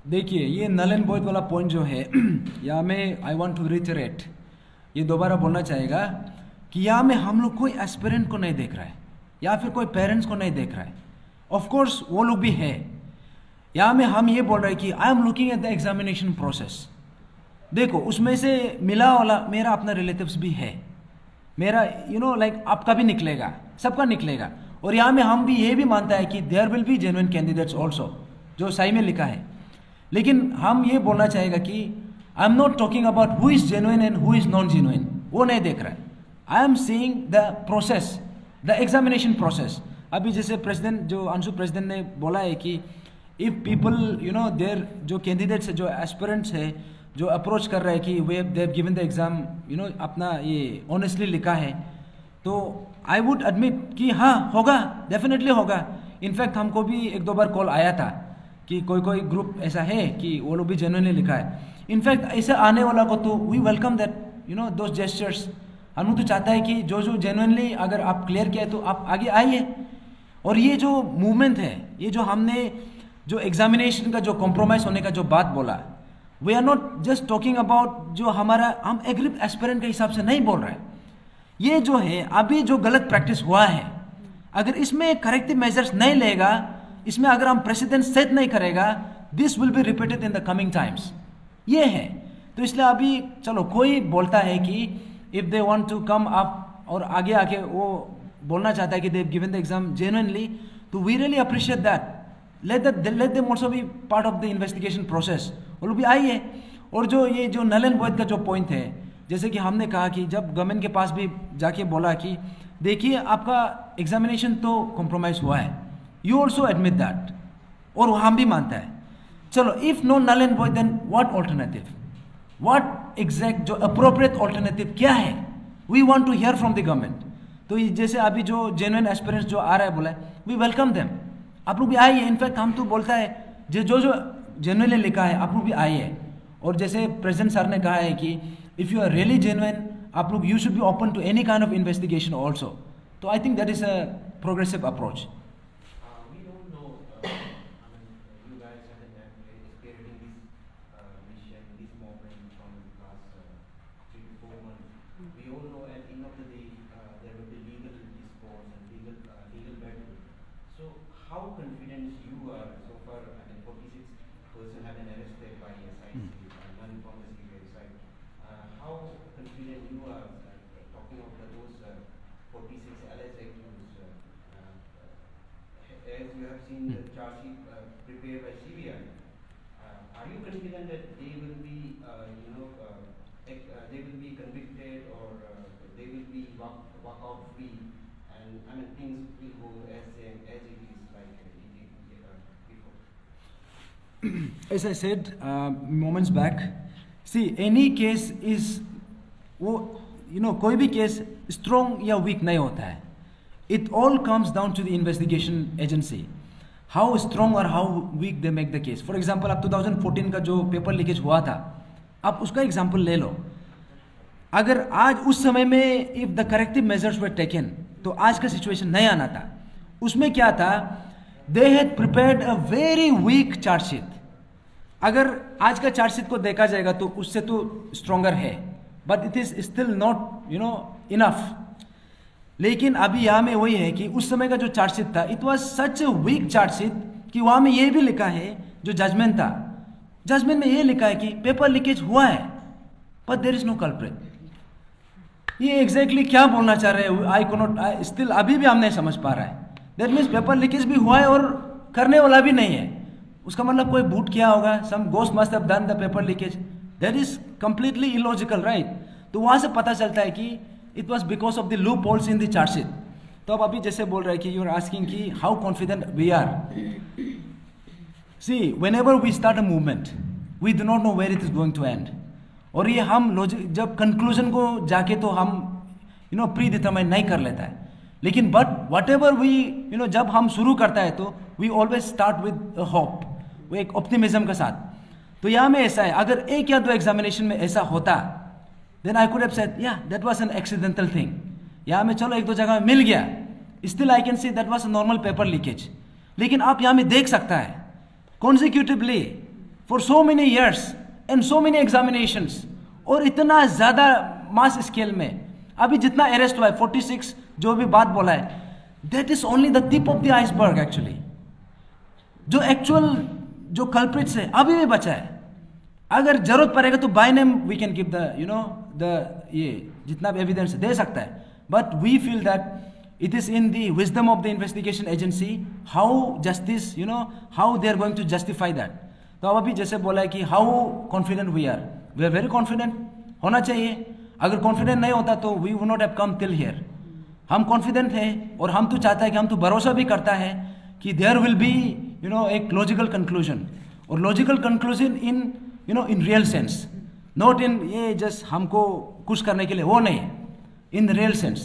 देखिए ये नल एंड वॉइड वाला पॉइंट जो है यहाँ में आई वांट टू रिटरेट, ये दोबारा बोलना चाहेगा कि यहाँ में हम लोग कोई एस्पिरेंट को नहीं देख रहा है या फिर कोई पेरेंट्स को नहीं देख रहा है। ऑफ कोर्स वो लोग भी है। यहाँ में हम ये बोल रहे हैं कि I am looking at the examination process. देखो उसमें से मिला वाला मेरा अपना रिलेटिव्स भी है, मेरा लाइक आपका भी निकलेगा, सबका निकलेगा। और यहाँ में हम भी ये भी मानता है कि there will be genuine candidates also, जो सही में लिखा है। लेकिन हम ये बोलना चाहेगा कि I am not talking about who is genuine and who is non genuine, वो नहीं देख रहा है। I am seeing the process, the examination process. अभी जैसे प्रेसिडेंट जो अंशु प्रेसिडेंट ने बोला है कि इफ पीपल देयर जो कैंडिडेट्स है, जो एस्पिरेंट्स है, जो अप्रोच कर रहे हैं कि वे they have given the exam अपना ये ऑनेस्टली लिखा है, तो आई वुड एडमिट कि हाँ होगा, डेफिनेटली होगा। इनफैक्ट हमको भी एक दो बार कॉल आया था कि कोई ग्रुप ऐसा है कि वो लोग भी जेन्युइनली लिखा है। इनफैक्ट ऐसे आने वाला को तो we welcome that those gestures. हम तो चाहता है कि जो जेन्युइनली अगर आप क्लियर किया है तो आप आगे आइए। और ये जो मूवमेंट है, ये जो हमने जो एग्जामिनेशन का जो कॉम्प्रोमाइज़ होने का जो बात बोला, we are not just talking about जो हमारा हम एग्री एस्पिरेंट के हिसाब से नहीं बोल रहे हैं। ये जो है अभी जो गलत प्रैक्टिस हुआ है, अगर इसमें करेक्टिव मेजर्स नहीं लेगा, इसमें अगर हम प्रेसिडेंट सेट नहीं करेगा, this will be repeated in the coming times. ये है तो इसलिए अभी चलो कोई बोलता है कि if they want to come up और आगे आके वो बोलना चाहता है कि they given the exam genuinely, तो we really appreciate that. Let them also be part of the investigation process. वो लोग भी आइए। और जो ये जो नल एंड वॉइड का जो पॉइंट है, जैसे कि हमने कहा कि जब गवर्नमेंट के पास भी जाके बोला कि देखिए आपका एग्जामिनेशन तो कॉम्प्रोमाइज हुआ है, यू ऑल्सो एडमिट दैट, और हम भी मानता है। चलो if no null and void then what alternative, what exact जो अप्रोप्रिएट ऑल्टरनेटिव क्या है, we want to hear from the government. तो जैसे अभी जो जेन्युइन एस्पिरेंट्स जो आ रहा है बोला है, वी वेलकम देम, आप लोग भी आइए। इनफैक्ट हम तो बोलता है जो जेन्युइनली लिखा है आप लोग भी आइए। और जैसे प्रेसिडेंट सर ने कहा है कि if you are really genuine, आप लोग you should be open to any kind of investigation also. तो I think that is a progressive approach. How confident you are so far? I mean, 46% have been arrested by SIC, none from the CBI side. How confident you are talking of those 46 alleged accused? As you have seen the charge sheet prepared by CBI, are you confident that they will be, they will be convicted, or they will be walk out free, and I mean things will go as it is? As I said moments back, see any case is वो कोई भी case strong या week नहीं होता है। It all comes down to the investigation agency, how strong or how weak they make the case. For example, अब 2014 का जो पेपर लीकेज हुआ था, आप उसका एग्जाम्पल ले लो। अगर आज उस समय में if the corrective measures were taken, तो आज का सिचुएशन नहीं आना था। उसमें क्या था, they had prepared a very weak chargesheet. अगर आज का चार्जशीट को देखा जाएगा तो उससे तो स्ट्रॉन्गर है, but it is still not enough. लेकिन अभी यहाँ में वही है कि उस समय का जो चार्जशीट था, it was such a weak chargesheet कि वहाँ में ये भी लिखा है, जो जजमेंट था, जजमेंट में ये लिखा है कि पेपर लीकेज हुआ है, but there is no culprit. ये एग्जैक्टली क्या बोलना चाह रहे हैं, आई कैन स्टिल अभी भी हम नहीं समझ पा रहा है। दैट मीन्स पेपर लीकेज भी हुआ है और करने वाला भी नहीं है। उसका मतलब कोई बूट किया होगा, some ghost must have done the paper leakage. That is completely illogical, right? तो वहां से पता चलता है कि it was because of the loopholes in the chargesheet. तो अब अभी जैसे बोल रहे हैं कि यू आर आस्किंग कि how confident we are. See whenever we start a movement, we do not know where it is going to end. और ये हम जब कंक्लूजन को जाके तो हम प्री डिटरमाइन नहीं कर लेता है। लेकिन बट वट एवर वी जब हम शुरू करता है तो we always start with hope, वो एक ऑप्टिमिज्म के साथ। तो यहाँ में ऐसा है, अगर एक या दो एग्जामिनेशन में ऐसा होता, then I could have said या that was an accidental thing. यहाँ में चलो एक दो जगह मिल गया, still I can say that was a normal paper leakage. लेकिन आप यहाँ में देख सकता है कॉन्सिक्यूटिवली for so many years and so many examinations, और इतना ज़्यादा मास स्केल में अभी जितना अरेस्ट हुआ है 46 जो भी बात बोला है, that is only the tip of the iceberg actually. जो एक्चुअल जो कल्प्रिट्स है अभी भी बचा है. अगर जरूरत पड़ेगा तो by name we can give the ये जितना भी एविडेंस दे सकता है, but we feel that it is in the wisdom of the investigation agency how justice how they are going to justify that. तो अब अभी जैसे बोला है कि how confident we are very confident होना चाहिए. अगर कॉन्फिडेंट नहीं होता तो we would not have come till here. हम कॉन्फिडेंट हैं और हम तो चाहता है कि हम तो भरोसा भी करता है कि देयर विल बी एक लॉजिकल कंक्लूजन, और logical conclusion in real sense, not in ये जस्ट हमको कुछ करने के लिए, वो नहीं, इन रियल सेंस.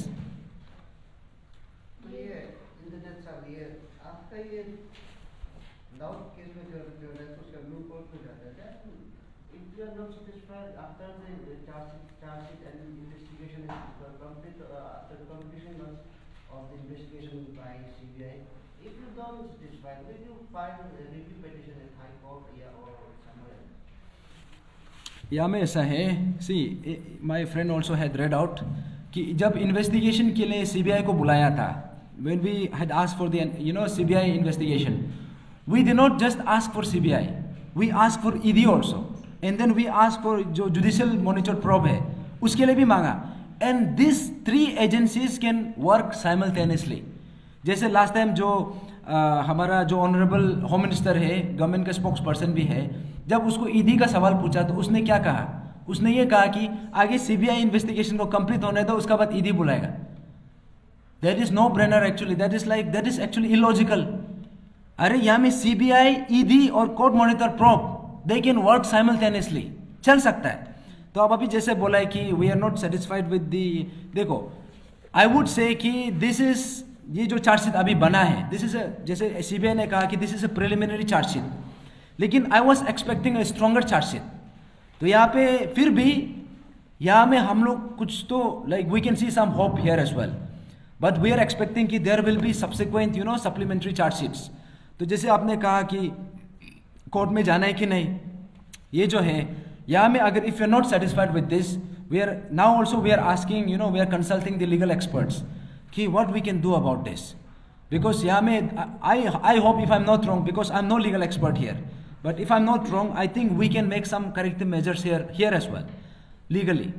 तो ये इंद्रजीत साहब, ये आपका ये डाउट केस में जो है तो उसका ब्लू कोर्ट में जाता है. If you are not satisfied after the chargesheet and investigation is complete, after the completion of the investigation by CBI, if you don't satisfied, will you file a review petition in High Court or somewhere else? या में ऐसा है, see my friend also had read out कि जब investigation के लिए CBI को बुलाया था, when we had asked for the CBI investigation, we did not just ask for CBI, we asked for ED also, and then we asked for जो judicial monitor probe है उसके लिए भी मांगा. and these 3 agencies can work simultaneously. जैसे last time जो हमारा जो ऑनरेबल होम मिनिस्टर है, गवर्नमेंट का स्पोक्स पर्सन भी है, जब उसको ईडी का सवाल पूछा तो उसने क्या कहा, उसने ये कहा कि आगे CBI इन्वेस्टिगेशन को कंप्लीट होने दो, उसका बाद ईडी बुलाएगा. That is no brainer actually, that is actually illogical. अरे यहाँ में CBI, ED और court monitor probe they can work simultaneously, चल सकता है. तो अब अभी जैसे बोला है कि we are not satisfied with the, देखो आई वुड से कि दिस इज, ये जो चार्जशीट अभी बना है, दिस इज जैसे CBI ने कहा कि this is a preliminary chargesheet, लेकिन I was expecting a stronger chargesheet. तो यहाँ पे फिर भी यहाँ में हम लोग कुछ तो like we can see some hope here as well, but we are expecting कि there will be subsequent supplementary chargesheets. तो जैसे आपने कहा कि कोर्ट में जाना है कि नहीं, ये जो है यहाँ में अगर if you are not satisfied with this, we are now also we are asking we are consulting the legal experts कि what we can do about this, because yeah, I hope if I'm not wrong, because I'm no legal expert here, but if I'm not wrong, I think we can make some corrective measures here as well, legally.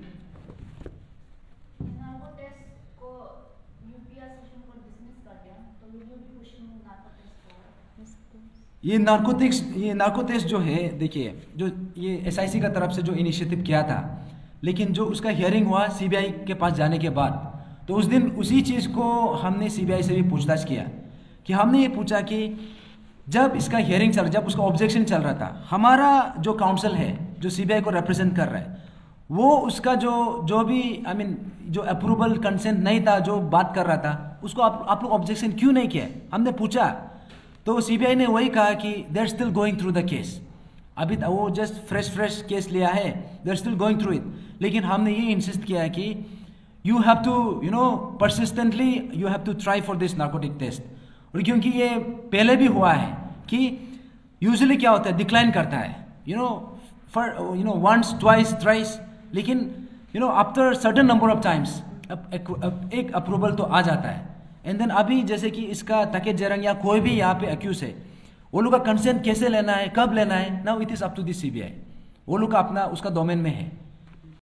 Narco test को UPR session को dismiss कर दिया, तो video भी pushing narco test को. ये narco test जो है, देखिए जो ये SIC का तरफ से जो इनिशिएटिव किया था, लेकिन जो उसका हियरिंग हुआ CBI के पास जाने के बाद, तो उस दिन उसी चीज़ को हमने CBI से भी पूछताछ किया कि हमने ये पूछा कि जब इसका हियरिंग चल, जब उसका ऑब्जेक्शन चल रहा था, हमारा जो काउंसिल है जो CBI को रिप्रेजेंट कर रहा है, वो उसका जो भी जो अप्रूवल कंसेंट नहीं था, जो बात कर रहा था, उसको आप लोग ऑब्जेक्शन क्यों नहीं किया, हमने पूछा. तो CBI ने वही कहा कि they are still going through the case. अभी वो जस्ट फ्रेश केस लिया है, they are still going through it. लेकिन हमने ये इंसिस्ट किया है कि you have to persistently you have to try for this narcotic test. और क्योंकि ये पहले भी हुआ है कि यूजुअली क्या होता है, डिक्लाइन करता है for once twice thrice, लेकिन after certain number of times एक अप्रूवल तो आ जाता है. एंड देन अभी जैसे कि इसका तकेत जरंग या कोई भी यहाँ पे अक्यूज है, वो लोग का कंसेंट कैसे लेना है, कब लेना है, now it is up to the CBI. वो लोग का अपना उसका डोमेन में है.